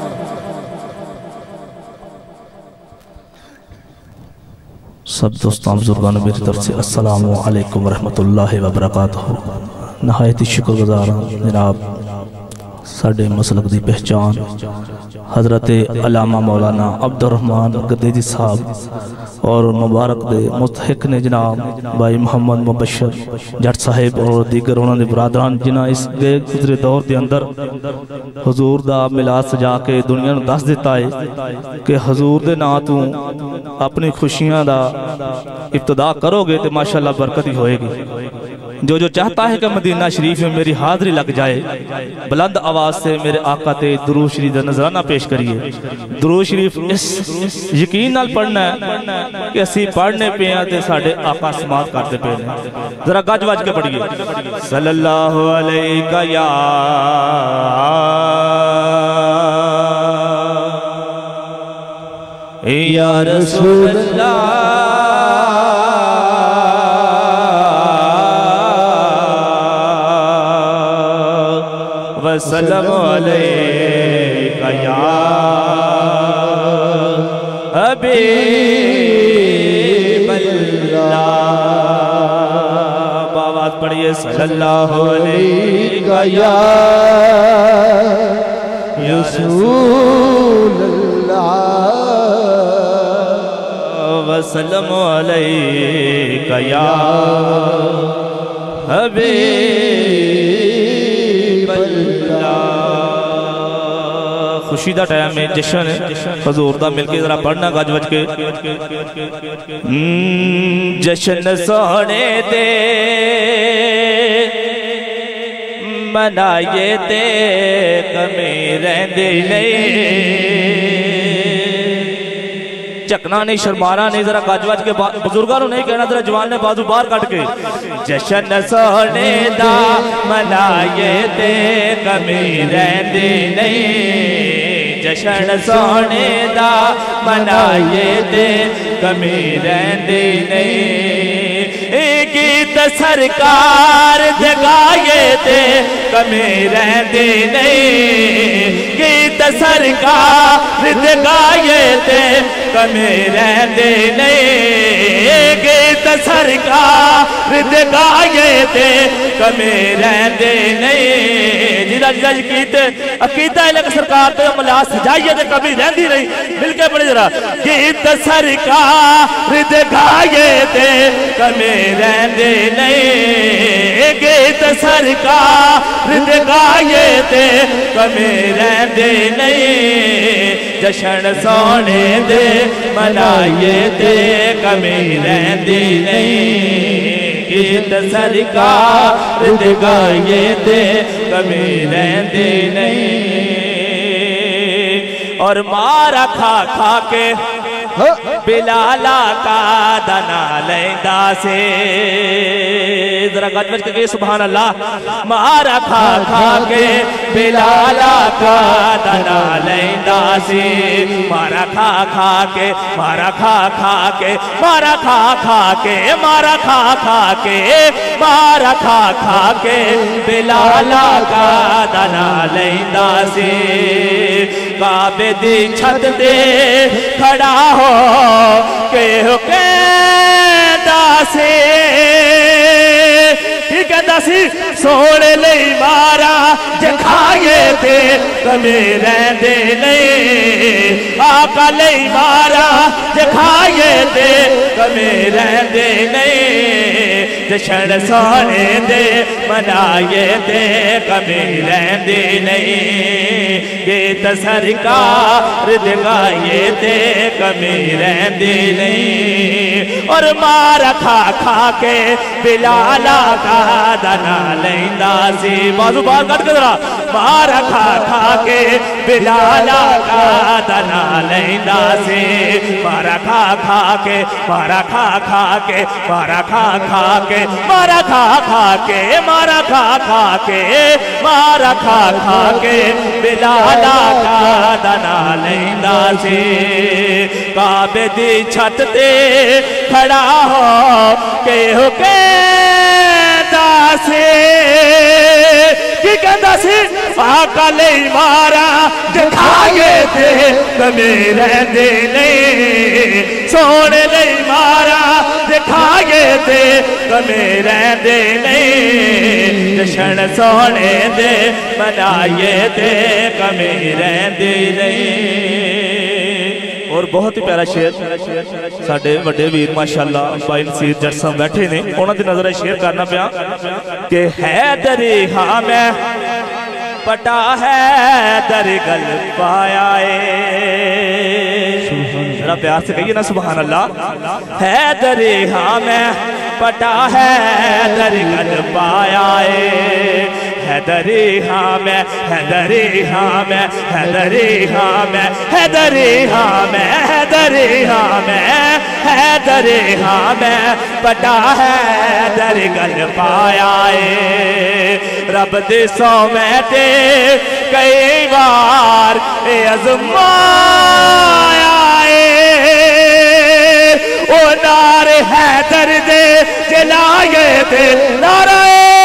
सब दोस्तों बुजुर्गान मेरी तरफ से अस्सलामु अलैकुम रहमतुल्लाहि व बरकातहू। नहायत ही शुक्रगुजार जनाब साडे मसलक दी पहचान हजरत अल्लामा मौलाना अब्दुर्रहमान गद्देजी साहब और मुबारक दे मुस्तहिक ने जनाब भाई मोहम्मद मुबशर जट साहिब और दीगर उन्होंने बरादरान जिन्हें इस गुजरे दौर के अंदर हजूर दा मिलाद सजा के दुनिया नूं दस दिता है कि हजूर दे नां तू अपनी खुशियां दा इब्तिदा करोगे तो माशाअल्लाह बरकत ही होएगी। जो जो चाहता है कि मदीना शरीफ में मेरी हाजिरी लग जाए, बुलंद आवाज से मेरे आका ते दुरूद शरीफ दा नजराना पेश करिए। दुरूद शरीफ इस यकीन नाल पढ़ना है कि असी पढ़ने पे हैं ते साडे आका समात करते पे हैं। जरा गज वज के पढ़िए सल्लल्लाहु अलैहि या या रसूल अल्लाह वसल्लम अलैका या हबीबल्लाह। आवाज पढ़िए सल्लल्लाहु अलैका या रसूलल्लाह वसल्लम अलैका या हबीबल्लाह। खुशी दा टाइम है, जश्न है, हजूर दा मिलके जरा पढ़ना गज वज के जश्न सोने दे मनाइए ते कमी रहंदी नहीं। चकना नहीं शर्माना नहीं, जरा गज वज के बुजुर्गों को नहीं कहना, जरा जवान ने बाजू बाहर कट के जश्न सोने दा मनाइए ते कमी रहंदी नहीं। जश्न सोने दा मनाइए ते कमी रहंदी नहीं। गीत सरकार दे गाए ते कमी रहंदी नहीं। गीत सरकार दे गाए ते कमी रहंदी नहीं। गीत सरकार दे गाए ते कमी रहंदी नहीं। जिदा जिदा गीत अकीदा लग सरकार ते मलास सजाइए ते कमी रहंदी नहीं। मिलके पढ़े जरा गीत सरकार दे गाए ते कमी रहंदी नहीं। गीत सरकार दे गाए ते कमी रहंदी नहीं। जश्न सोने दे मनाइए ते कमी रहंदी नहीं। गीत सरकार दे गाए ते कमी रहंदी नहीं। और मारा खा खा के बिलाला का दाना लेंदा से, जरा गज बज के सुभान अल्लाह। मारा खा खा के बिलाला का दाना लेंदा से, मारा खा खा के मारा खा खा के मारा खा खा के मारा खा खा के मारा खा खा के बिलाला का दाना लेंदा से। काबे दी छत दे खड़ा हो के हो के दासे, ठीक है दासी सोने ले मारा जखाए थे कमी रहंदे नहीं। आका ले मारा जखाए थे कमी रहंदे नहीं। जश्न सोने दे मनाए थे कमी रहंदी नहीं। गीत सरकार दे गाए थे कमी रहंदी नहीं। और मार खा खा के बिलाला का दना लेंदा सी बाजू बाहर कट के जरा मारा खा खा के बिलाला का दना लेंदा सी मारा खा खा के मारा खा खा के मारा खा खा के मारा खा खा के मारा खा खा के मारा खा खा के बिलाला का दना लेंदा सी काबे दी छत ते खड़ा हो के हो के दासे की कहता सी आका ले मारा दिखाए थे मेरे दिले सोने ले मारा दिखाए थे मेरे दिले जशन सोने दे बनाए थे मेरे दिले। और बहुत ही प्यारा शेर साडे वड्डे वीर माशाअल्लाह भाई नसीर जट साहब बैठे ने उन्हां दी नज़र शेयर करना पिया कि हैदरी हाँ मैं पटा है दरी गल पाया जरा प्यार से कहिए ना सुभान अल्लाह। हैदरी हाँ मैं पटा है दरी गल पाया हैदरी हाँ मैं हैदरी हाँ मैं हैदरी हाँ मैं हैदरी हाँ मैं हैदरी हाँ मैं हैदरी हाँ मैं पटा है दरी गल पाया रब दे सौ मैं ते कई बार आज़माया ओ नारे हैदर दे जलाए थे नारे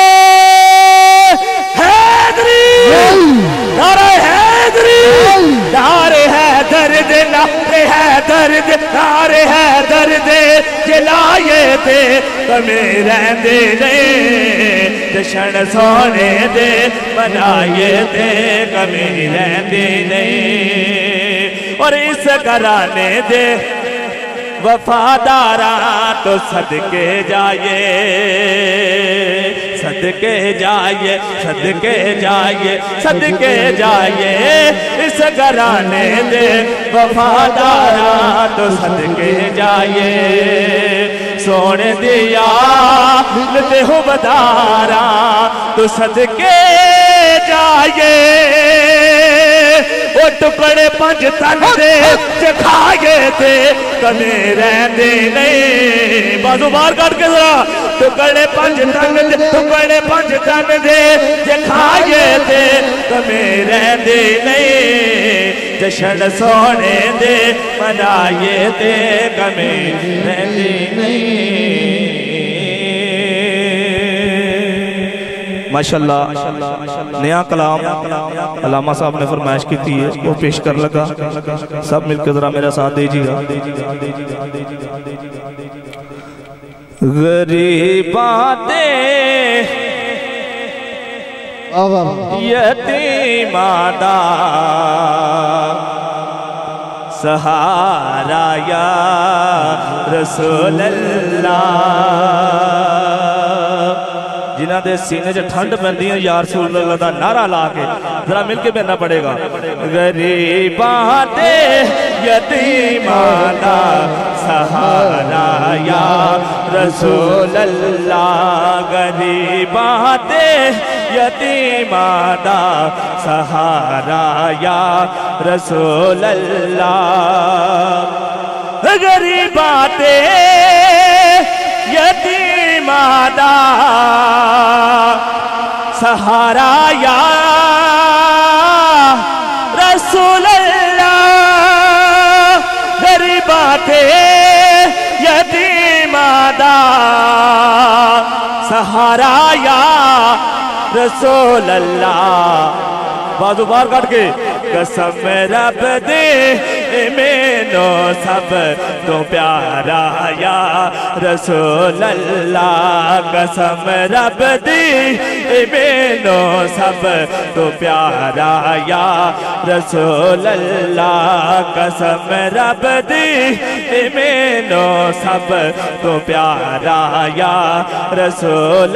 हैदरी नारे हैदरी नारे हैदर दे नारे हैदर दे नारे हैदर दे जलाए थे मेरे दिले जशन सोने दे बनाए थे कमी रहते नहीं। और इस घराने दे वफादारा तो सदके जाए सदके जाए सदके जाए सदके जाए इस घराने दे वफादारा तो सदके जाए सोने दिया ते हो बदारा तो सदके जाए वो टुकड़े पंज तन दे खाए थे कमे रहते नहीं बाजू बाहर काट के जरा टुकड़े पंज तन दे टुकड़े पंज तन दे खाए थे कमे रहते नहीं जशन सोने दे मनाए थे कमे रहते नहीं। माशाअल्लाह नया कलाम अल्लामा साहब ने फरमाइश की थी है वो पेश कर लगा सब मिलकर जरा मेरा साथ दीजिएगा। गरीबाते यतीमादा सहारा या रसूल अल्लाह जिन्हों के सीने च ठंड पैंदी है यार रसूल अल्लाह दा नारा ला के जरा मिलके बहना पड़ेगा। गरीबां दे यतीमां दा सहारा या रसूल अल्लाह गरीबां दे यतीमां दा सहारा या रसूल अल्लाह गरीबां दे यतीमां दा सहारा या रसूल अल्लाह गरीबां दे यतीमां दा सहारा या रसूल अल्लाह। बाजू बाहर काट के कसम रब दे मैनो सब तो प्यारा या रसूल अल्लाह कसम रब दे मैनो सब तो प्यारा या रसूल अल्लाह कसम रब दे मैनो सब तो प्यारा या रसूल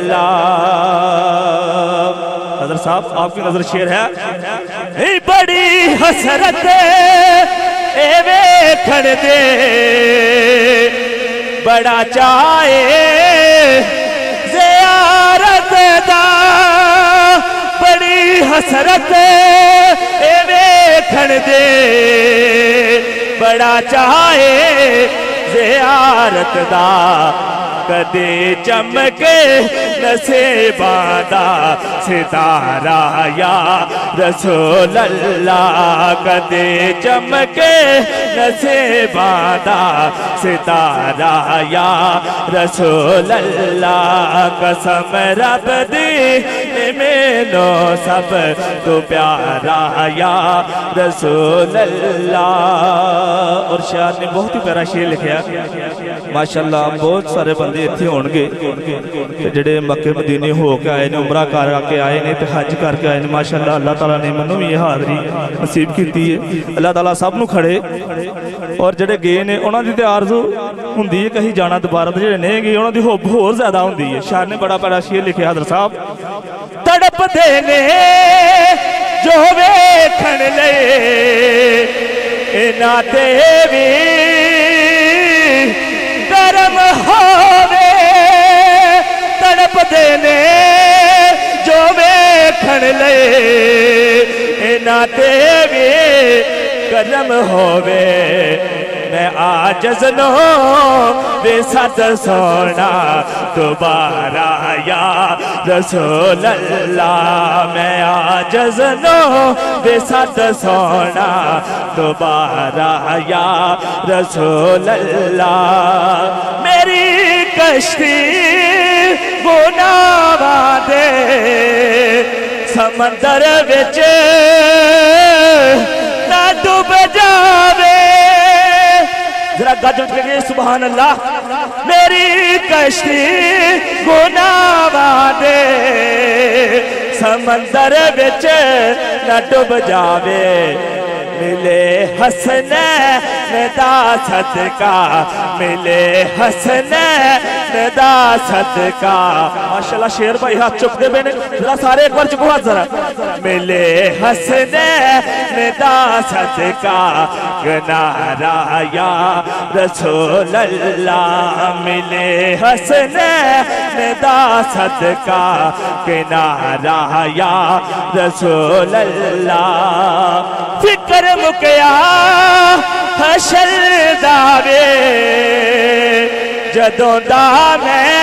अल्लाह। हज़रत साहब आपकी नजर शेर है बड़ी हसरत ए वेखण दे बड़ा चाहे ज़ियारत हसरत ए वेखण दे बड़ा चाहे ज़ियारत दा कदे चमके नसीबां दा सितारा या रसूल अल्लाह कदे चमके नसीबां दा सितारा या रसूल अल्लाह कसम रब दी मैनू सब तो प्यारा या रसूल अल्लाह। और शायर ने बहुत ही प्यारा शेर लिखा माशाअल्लाह। बहुत सारे बंदे इत्थे होणगे जिहड़े मक्के मदीने हो के आए ने उमरा करके आए ने ते हज करके आए ने माशाअल्लाह। अल्लाह ताला ने मैनू भी ये हाज़री नसीब की है। अल्लाह ताला सब नू खड़े और जिहड़े गए ने उन्हां दी ते आरज़ू हुंदी है कहीं जाना दोबारा, ते जिहड़े नहीं गए उन्हां दी होप होर ज़्यादा हुंदी है। शायर ने बड़ा प्यारा शेर लिखिया हज़रत साहब तड़पदे ने जो वेखण लए इन्हां ते वी करम होवे तड़पदे ने जो वेखण लए इन्हां ते वी करम होवे। मैं आजज़ नो बेसत सोना दोबारा या रसूल अल्लाह। मैं आजज़ नो बेसत सोना दोबारा या रसूल अल्लाह। मेरी कश्ती गुनाहां दे समंदर विच ना डूब जावे। जरा गज उठ के सुभान अल्लाह। मेरी कश्ती गुनाहां दे समंदर विच न डूब जावे। मिले हसनैन दा सदका मिले हसनैन दा सदका। माशाअल्लाह शेर भाई हाथ चुकते पे ने जरा सारे एक बार चुको हाथ जरा। मिले हसनैन दा सदका गनारा या रसूल अल्लाह। मिले हसनैन दा सदका किनारा या रसूल अल्लाह। फिक्र मुकया हशर दावे जदों दा मैं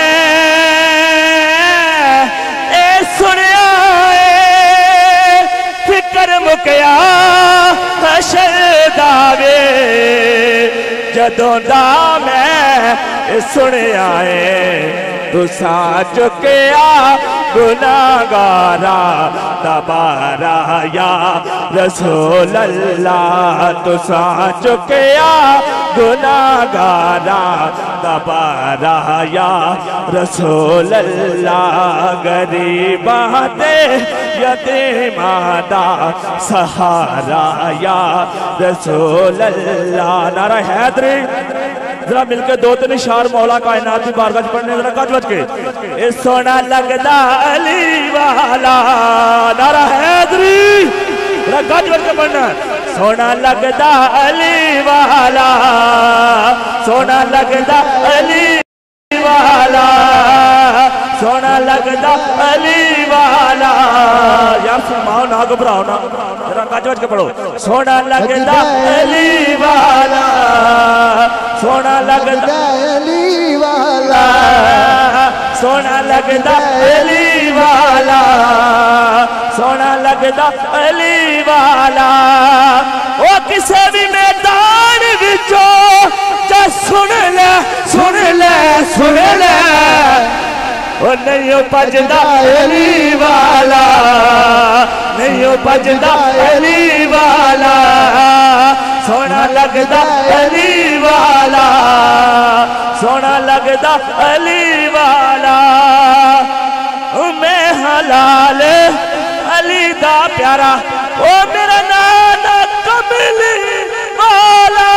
ए सुनिया है। फिक्र मुकया हशर दावे जदों दा मैं सुनिया है। तुसा चुकया गुनाहगारा तबारा या रसूल अल्लाह। तुसा चुकया गुनाहगारा तबारा या रसूल अल्लाह। गरीबां दे यतीमां दा सहारा या रसूल अल्लाह। नारा हैदरी जरा मिलके दो तीन इशार मौला कायनात की बारगाह पढ़ने जरा गज बज के। ए सोना लगदा अली वाला नारा हैदरी जरा गज बज के पढ़ना। सोना लगदा अली वाला सोना लगदा अली वाला सोना लगदा अली वाला। यार सुनाओ ना घबराओ ना जरा गज बज के पढ़ो। सोना लगदा अली वाला सोना लगदा अली वाला सोना लगदा अली वाला सोना लगदा अली वाला। ओ किसे भी मैदान विचों जा सुन ले सुन ले सुन ले ओ नहीं भजदा अली वाला नहीं भजदा अली वाला। सोना लगदा अली वाला सोना लगदा अली वाला। मैं हलाल अली दा प्यारा ओ मेरा नाना कमली वाला।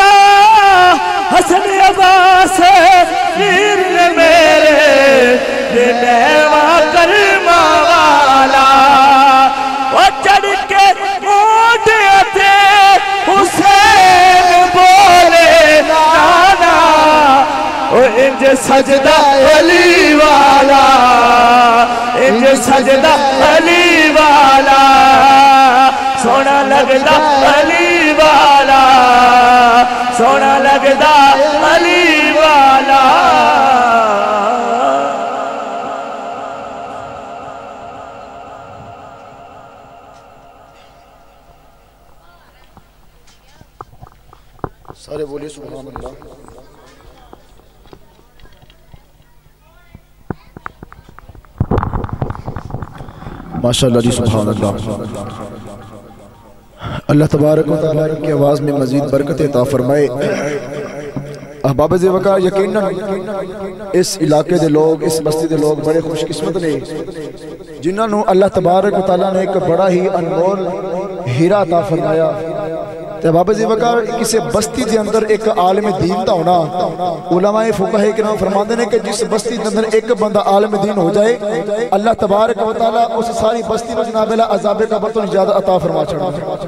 हसन अब्बास वीर ने मेरे मेवा करमा वाला। ओ चढ़ के मोटे थे हुसैन बोले नाना ओ इंज सजदा अली वाला इंज सजदा अली वाला। लगदा अली वाला, सोना लगदा अली वाला। सारे बोलिए सुभान अल्लाह। माशाअल्लाह जी, सुभान अल्लाह। अल्लाह तबारक व तआला की आवाज़ में मज़ीद बरकत अता फरमाए। अहबाब ज़ेवका, यकीनन इस इलाके के लोग, इस बस्ती के लोग बड़े खुशकिस्मत ने जिन्होंने अल्लाह तबारक व तआला ने एक बड़ा ही अनमोल हीरा अता फरमाया। बाबा जी वका किसी बस्ती के अंदर एक आलम दीन का होना, उलमाए फुकाहे किराम फरमाते हैं कि जिस बस्ती के अंदर एक बंदा आलम दीन हो जाए, अल्लाह तबारक व तआला उस सारी बस्ती में जनाब अज़ाब कब्र तो निजात अता फरमा छड़ा।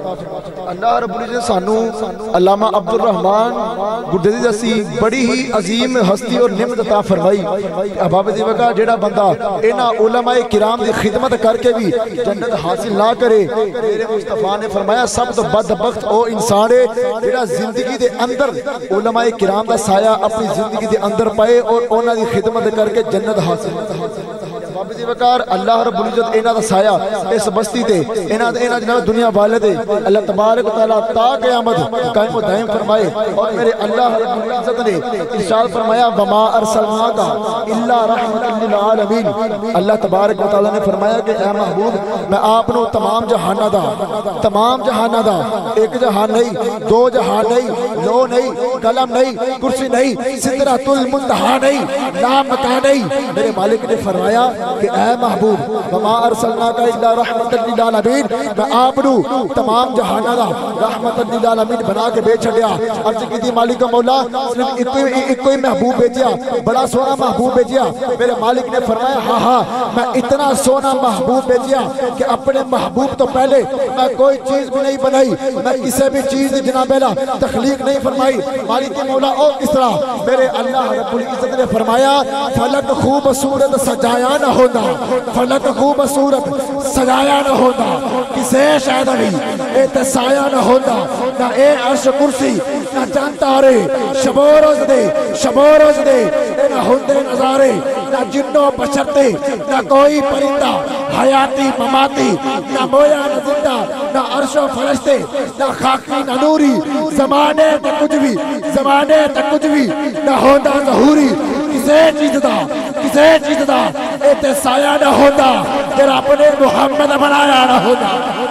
अल्लाह रब्बुल इज्जत सानू अल्लामा अब्दुल रहमान गुरदेजी जैसी बड़ी ही अजीम हस्ती और निमत अता फरमाई। बाबा जी वका जेड़ा बंदा इन्हां उलमाए किराम की खिदमत करके भी जन्नत हासिल ना करे, मेरे मुस्तफा ने फरमाया सब तो बदबख्त ओ इंसान है जेड़ा जिंदगी के अंदर उलमाए किराम का साया अपनी जिंदगी के अंदर पाए और उन्हां दी खिदमत करके जन्नत हासिल। बाबा जी वकार अल्लाह रब्बुल इज्जत इन्हां दा साया इस बस्ती ते इन्हां इन्हां जनाब दुनिया वाले ते अल्लाह तबारक व तआला ता क़यामत कायम व दायम फरमाए। और मेरे अल्लाह रब्बुल इज्जत ने इरशाद फरमाया वमा अरसलनाका इल्ला रहमतन लिल आलमीन। अल्लाह तबारक व तआला ने फरमाया कि ए महबूब मैं आपनो तमाम जहाना दा तमाम जहाना दा एक जहान नहीं, दो जहान नहीं, लो नहीं, कलम नहीं, कुर्सी नहीं, सिदरतुल मुंतहा नहीं, नाम मकान नहीं, मेरे मालिक ने फरमाया कि ऐ महबूब वमा अरसलनाका इल्ला रहमतन लिल आलमीन, मैं आपनु तमाम जहाना दा रहमतन लिल आलमीन बना के भेज छड़िया। अर्ज कीती मालिक मौला सिर्फ इको ही इको ही महबूब भेजिया, बड़ा सोना महबूब भेजिया। मेरे मालिक ने फरमाया हाँ हाँ मैं इतना सोना महबूब भेजिया कि अपने महबूब तो पहले मैं कोई चीज भी नहीं बनाई, मैं किसी भी चीज जनाबेला तखलीक नहीं फरमाई। मालिक मौला ओ किस तरह मेरे अल्लाह रब्बुल इज्जत ने फरमाया फलक खूबसूरत सजाया न होता, फलक खूबसूरत सजाया न होता, किसे शायद भी ए तसाया न होता, ना ए अर्श कुर्सी ना चंद तारे शबोरोज दे शबोरोज दे ना होंदे नजारे, ना जिन्नो बशरते ना कोई परिंदा हयाती ममाती, ना मोया न जिंदा, ना अर्शो फरिश्ते, ना खाकी ना नूरी, जमाने तक कुछ भी जमाने तक कुछ भी ना होता ज़हूरी, किसे चीज दा किसे चीज दा ए साया ना होता तेरा अपने मुहम्मद बनाया ना होता,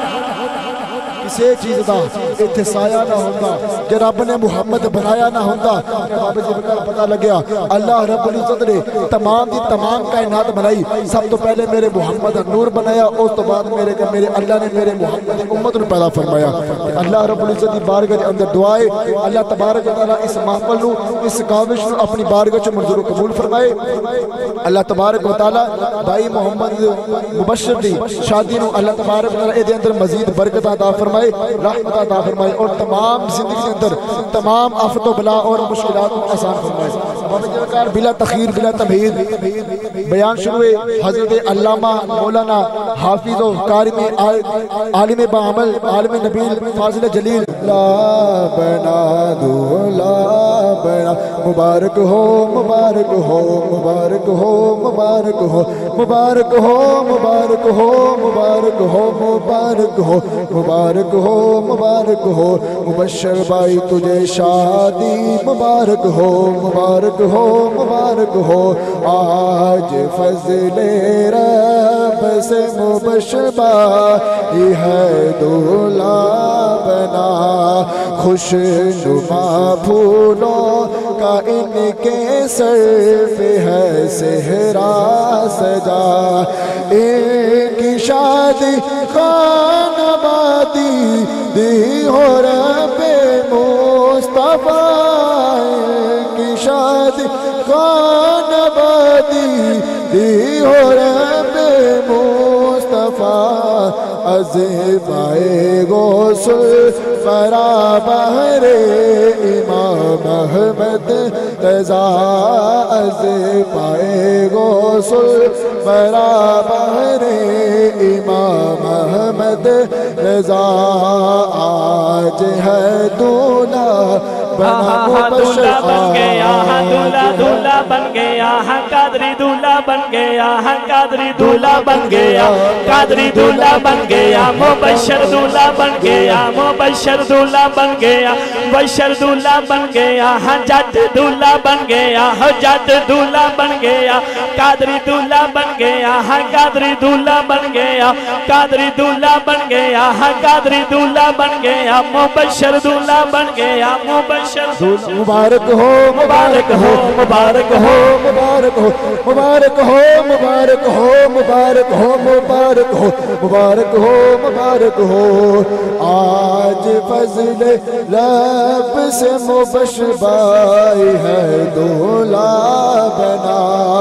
किसी चीज का इतने साया ना होता जे रब ने मुहम्मद बनाया ना होता। बाबा जी का पता लग्या अल्लाह रब्बुल इज्जत ने तमाम की तमाम कायनात बनाई, सब तो पहले मेरे मुहम्मद नूर बनाया, उस तो बाद मेरे मेरे अल्लाह ने मेरे मुहम्मद की उम्मत को पैदा फरमाया। अल्लाह रब्बुल इज्जत की बारगाह के अंदर दुआए अल्लाह तबारक व तआला इस महफिल को इस काविश को अपनी बारगाह च मंजूर कबूल फरमाए। अल्लाह तबारक व तआला भाई मोहम्मद मुबशर की शादी को अल्लाह तबारक व तआला इहदे अंदर मजीद बरकत अता फरमाए, रहमत अता फरमाए और तमाम जिंदगी के अंदर तमाम आफत बला और मुश्किलात को आसान फरमाए। बिला तखीर बिला तमहीद बयान शुरू है हजरत अल्लामा मौलाना हाफिज कारिम आलिम बाअमल आलिम नबील फाजिल जलील ला बना दो ला बना मुबारक हो मुबारक हो मुबारक हो मुबारक हो मुबारक हो मुबारक हो मुबारक हो मुबारक हो मुबारक हो मुबारक हो मुबशर भाई तुझे शादी मुबारक हो मुबारक हो मुबारक हो आज फजले रब से मुबशर भाई है दूल्हा बना खुश नुमा फूलों का इनके सर पे है सेहरा सजा इनकी शादी खानाबादी दी हो रबे मुस्तफा की शादी खानाबादी दी हो रबे मुस्तफा अज़ीबाए गौसुल बराबर इमाम अहमद रज़ा अज़ीबाए गौसुल बराबर इमाम अहमद रजा आज है दूल्हा बना दूल्हा बन गया, दूल्हा दूल्हा बन गया, कादरी दूल्हा बन गया, कादरी दूल्हा बन गया, कादरी दूल्हा बन गया, मुबशर दूल्हा बन गया, मुबशर दूल्हा बन गया, मुबशर दूल्हा बन गया, जट दूल्हा बन गया, जट दूल्हा बन गया, कादरी दूल्हा बन गया, कादरी दूल्हा बन गया, कादरी दूल्हा बन गया, कादरी दूल्हा बन गया, मुबशर दूल्हा बन गया, मुबशर मुबारक हो मुबारक हो मुबारक हो मुबारक हो मुबारक हो मुबारक हो मुबारक हो मुबारक हो मुबारक हो मुबारक हो। आज फजल रब से मुबशबाई है दूल्हा बना,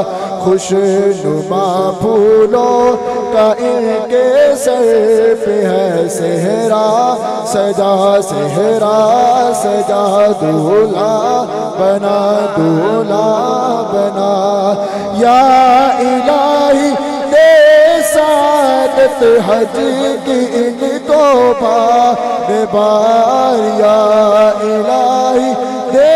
खुशनुमा फूलों का इनके सर पे है सेहरा, सजा सेहरा सजा दूल्हा बना, दूल्हा बना। या इलाही दे सादत हज की इनको बार बार, या इलाही दे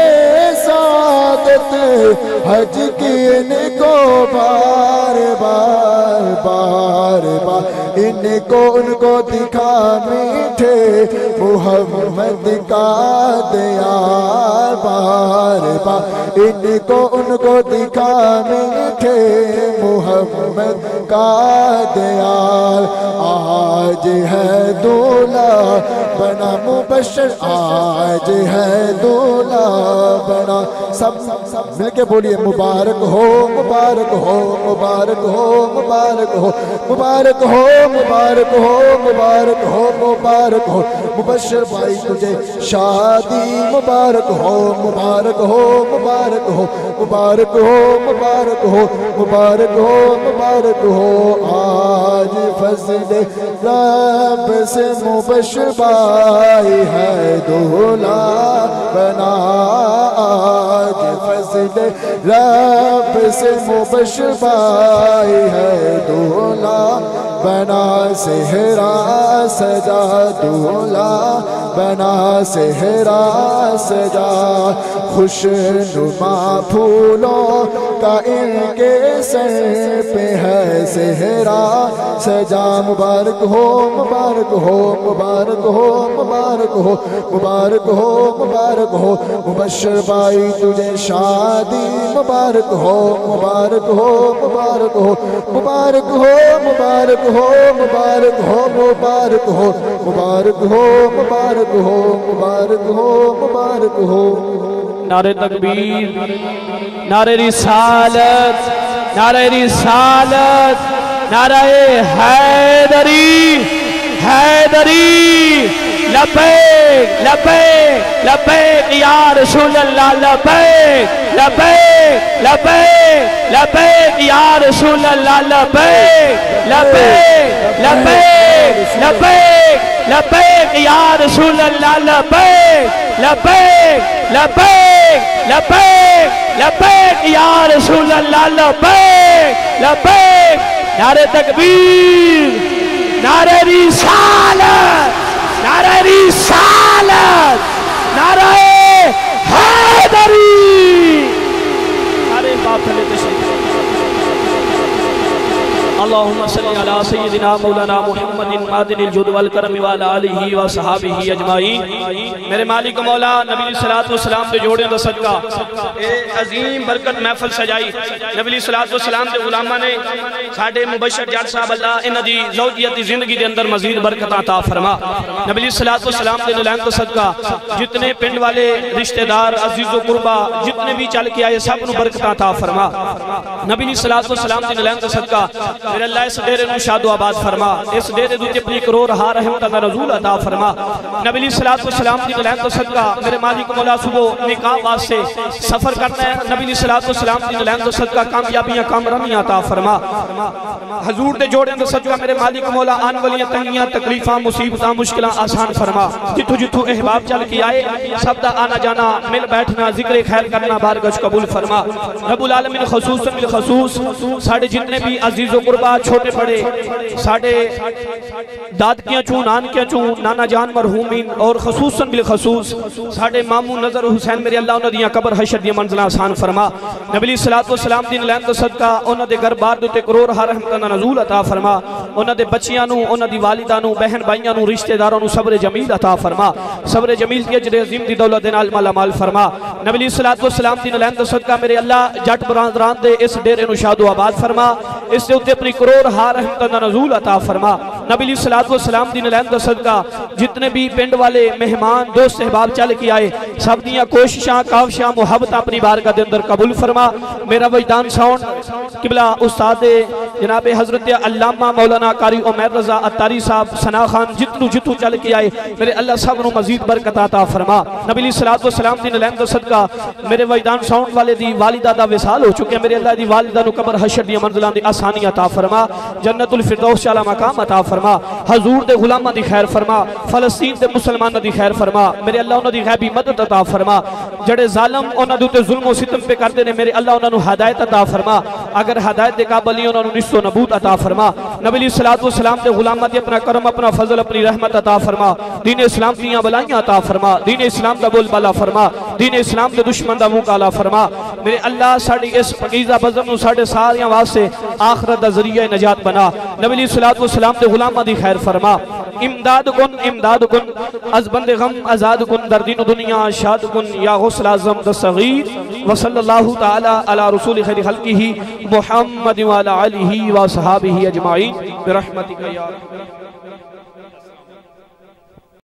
सादत हज की इनको बार बार बार बार, इनको उनको दिखा मीठे मुहम्मद का दया बार बार, इनको उनको दिखा मीठे मुहम्मद का दया। आज है दूल्हा बना मुबशर, आज है दूल्हा बना। सब सब मिलके बोलिए मुबारक हो मुबारक हो मुबारक हो मुबारक हो मुबारक हो मुबारक हो मुबारक हो मुबारक हो। मुबशर भाई तुझे शादी मुबारक हो, मुबारक हो मुबारक हो मुबारक हो मुबारक हो मुबारक हो मुबारक हो। आज फजल रब से मुबशर भाई है दूल्हा बना, आज फजल रब से मुबशर भाई है दूल्हा बना, सेहरा सजा दूल्हा बना, सेहरा सजा। खुशनुमा फूलों का इनके सर पे है सेहरा सजा, मुबारक हो मुबारक हो मुबारक हो मुबारक हो मुबारक हो मुबारक हो। मुबशर भाई तुझे शादी मुबारक हो, मुबारक हो मुबारक हो मुबारक हो मुबारक हो मुबारक हो मुबारक हो मुबारक हो मुबारक हो मुबारक हो मुबारक हो। नारे तकबीर, नारे रिसालत, नारे रिसालत, नारे हैदरी हैदरी। लब्बैक लब्बैक लब्बैक या रसूल अल्लाह, लब्बैक लब्बैक लब्बैक लब्बैक या रसूल अल्लाह, लब्बैक लब्बैक लब्बैक लब्बैक लब्बैक या रसूल अल्लाह, लब्बैक लब्बैक लब्बैक लब्बैक लब्बैक या रसूल अल्लाह, लब्बैक लब्बैक। नारे तकबीर, नारे रिसालत, नारे रिसालत, नारे हैदरी। अरे बाप रे अल्लाहुम्मा सल्ली अला सय्यिदिना मौलाना मुहम्मदिन मादिनिल जुद वल करम व अला आलिहि व सहाबिहि अजमाइन। मेरे मालिक मौला नबी सल्लल्लाहु अलैहि वसल्लम दे जोड़े दा सदका ए अजीम बरकत महफिल सजाई। नबी सल्लल्लाहु अलैहि वसल्लम दे उलमा ने साडे मुबशर जट साहब अल्लाह इन्हां दी ज़ौजियत दी जिंदगी दे अंदर मजीद बरकत अता फरमा। नबी सल्लल्लाहु अलैहि वसल्लम दे नलैन दा सदका जितने पिंड वाले रिश्तेदार अजीज व कुर्बा जितने भी चल के आए सब नु बरकत अता फरमा। नबी सल्लल्लाहु अलैहि वसल्लम दे नलैन दा सदका मेरे अल्लाह इस डेरे नू शादो आबाद फरमा, इस डेरे दे उत्ते अपनी करोड़ हार रहमत दा नज़ूल अता फरमा। नबी सल्लल्लाहु अलैहि वसल्लम दी नलैन दा सदका मेरे मालिक मौला सुबह निकाह वास्ते सफर करना है, नबी सल्लल्लाहु अलैहि वसल्लम दी नलैन दा सदका कामयाबियां कामरानियां अता फरमा। हजूर दे जोड़े दे सदका मेरे मालिक मौला आन वाली तंगियां तकलीफां मुसीबतां मुश्किलां आसान फरमा। जिथु जिथु अहबाब चल के आए सब दा आना जाना मिल बैठना जिक्र खैर करना बारगश कबूल फरमा। रब्बुल आलमीन खसूसन बिल खसूस साडे जितने भी अजीज़ो कुर्बा छोटे बड़े साडे दादकियां चूं नानकियां चूं नाना जान मरहूमीन और खसूसन बिल खसूस साडे मामू नजर हुसैन मेरे अल्लाह उन्हां दियां कब्र हशर दियां मंजिलां आसान फरमा। नबी सलातो सलाम दी लैन तो सदका उन्हां दे घर बार दे करोड़ हर रहमतां दा नज़ूल अता फरमा। उन्हां दे बच्चियां नूं उन्हां दी वालिदा नूं बहन भाइयां नूं रिश्तेदारां नूं सब्र जमील अता फरमा। सब्र जमील दी अजर अजीम दी दौलत दे नाल माला माल फरमा। नबी सलातो सलाम दी लैन तो सदका मेरे अल्लाह जट बरादरान दे इस डेरे नूं शादो आबाद फरमा। इस दे उत्ते अपनी करोड़ हार रहमतां दा नज़ूल अता फरमा। नबी सलातो सलाम दी लैन तो सदका जितने भी पिंड वाले मेहमान दोस्त अहबाब चल के आए सब दियां कोशिशां काविशां मुहब्बत अपनी बारगाह दे अंदर कबूल फरमा। मेरा वजदान साउंड किबला उस्ताद जनाब हजरत अल्लामा मौलाना कारी उमैर रजा अत्तारी साहब सना खान जितनू जितू चल के आए मेरे अल्लाह सब नू मजीद बरकत अता फरमा। नबी सलातो सलाम दी लैन तो सदका मेरे वजदान साउंड वाले दी वालिदा दा विसाल हो चुके मेरे अल्लाह दी वालिदा नू कब्र हशर दी मंजिलां दी आसानी अता फरमा। जन्नतुल फिरदौस शाला मकाम अता फरमा। हजूर दे गुलामां दी खैर फरमा। फलस्तीन दे मुसलमानां दी खैर फरमा। मेरे अल्लाह उन्हां दी गैबी मदद अता फरमा। जड़े जालिम उन्हां दे उत्ते जुल्म सितम पे करदे ने मेरे अल्लाह उन्हां नू हिदायत अता फरमा। अगर हिदायत दे काबिल नहीं उन्हां नू निश्तो नबूत अता फरमा। नबी सलातो सलाम दे गुलामां दी अपना करम अपना फजल अपनी रहमत अता फरमा। दीन इस्लाम दियां बलाइयां अता फरमा। दीन इस्लाम दा बोलबाला फरमा। दीन इस्लाम दे दुश्मन दा मुंह काला फरमा। मेरे अल्लाह साडी इस पकीज़ा बज़म नू साडे सारियां वास्ते आखिरत दा ज़रिया नजात बना। नबी सलातो सलाम दे गुलामां दी खैर फरमा। इमदाद कुन इमदाद कुन अज बंदे गम आजाद कुन दर्दीन दुनिया शाद कुन या गुस्ल आज़म द सगीर व सल्लल्लाहु तआला अला रसूल खैर खल्किही मुहम्मद व अला आलिही व असहाबिही अजमाइन बिरहमतिका या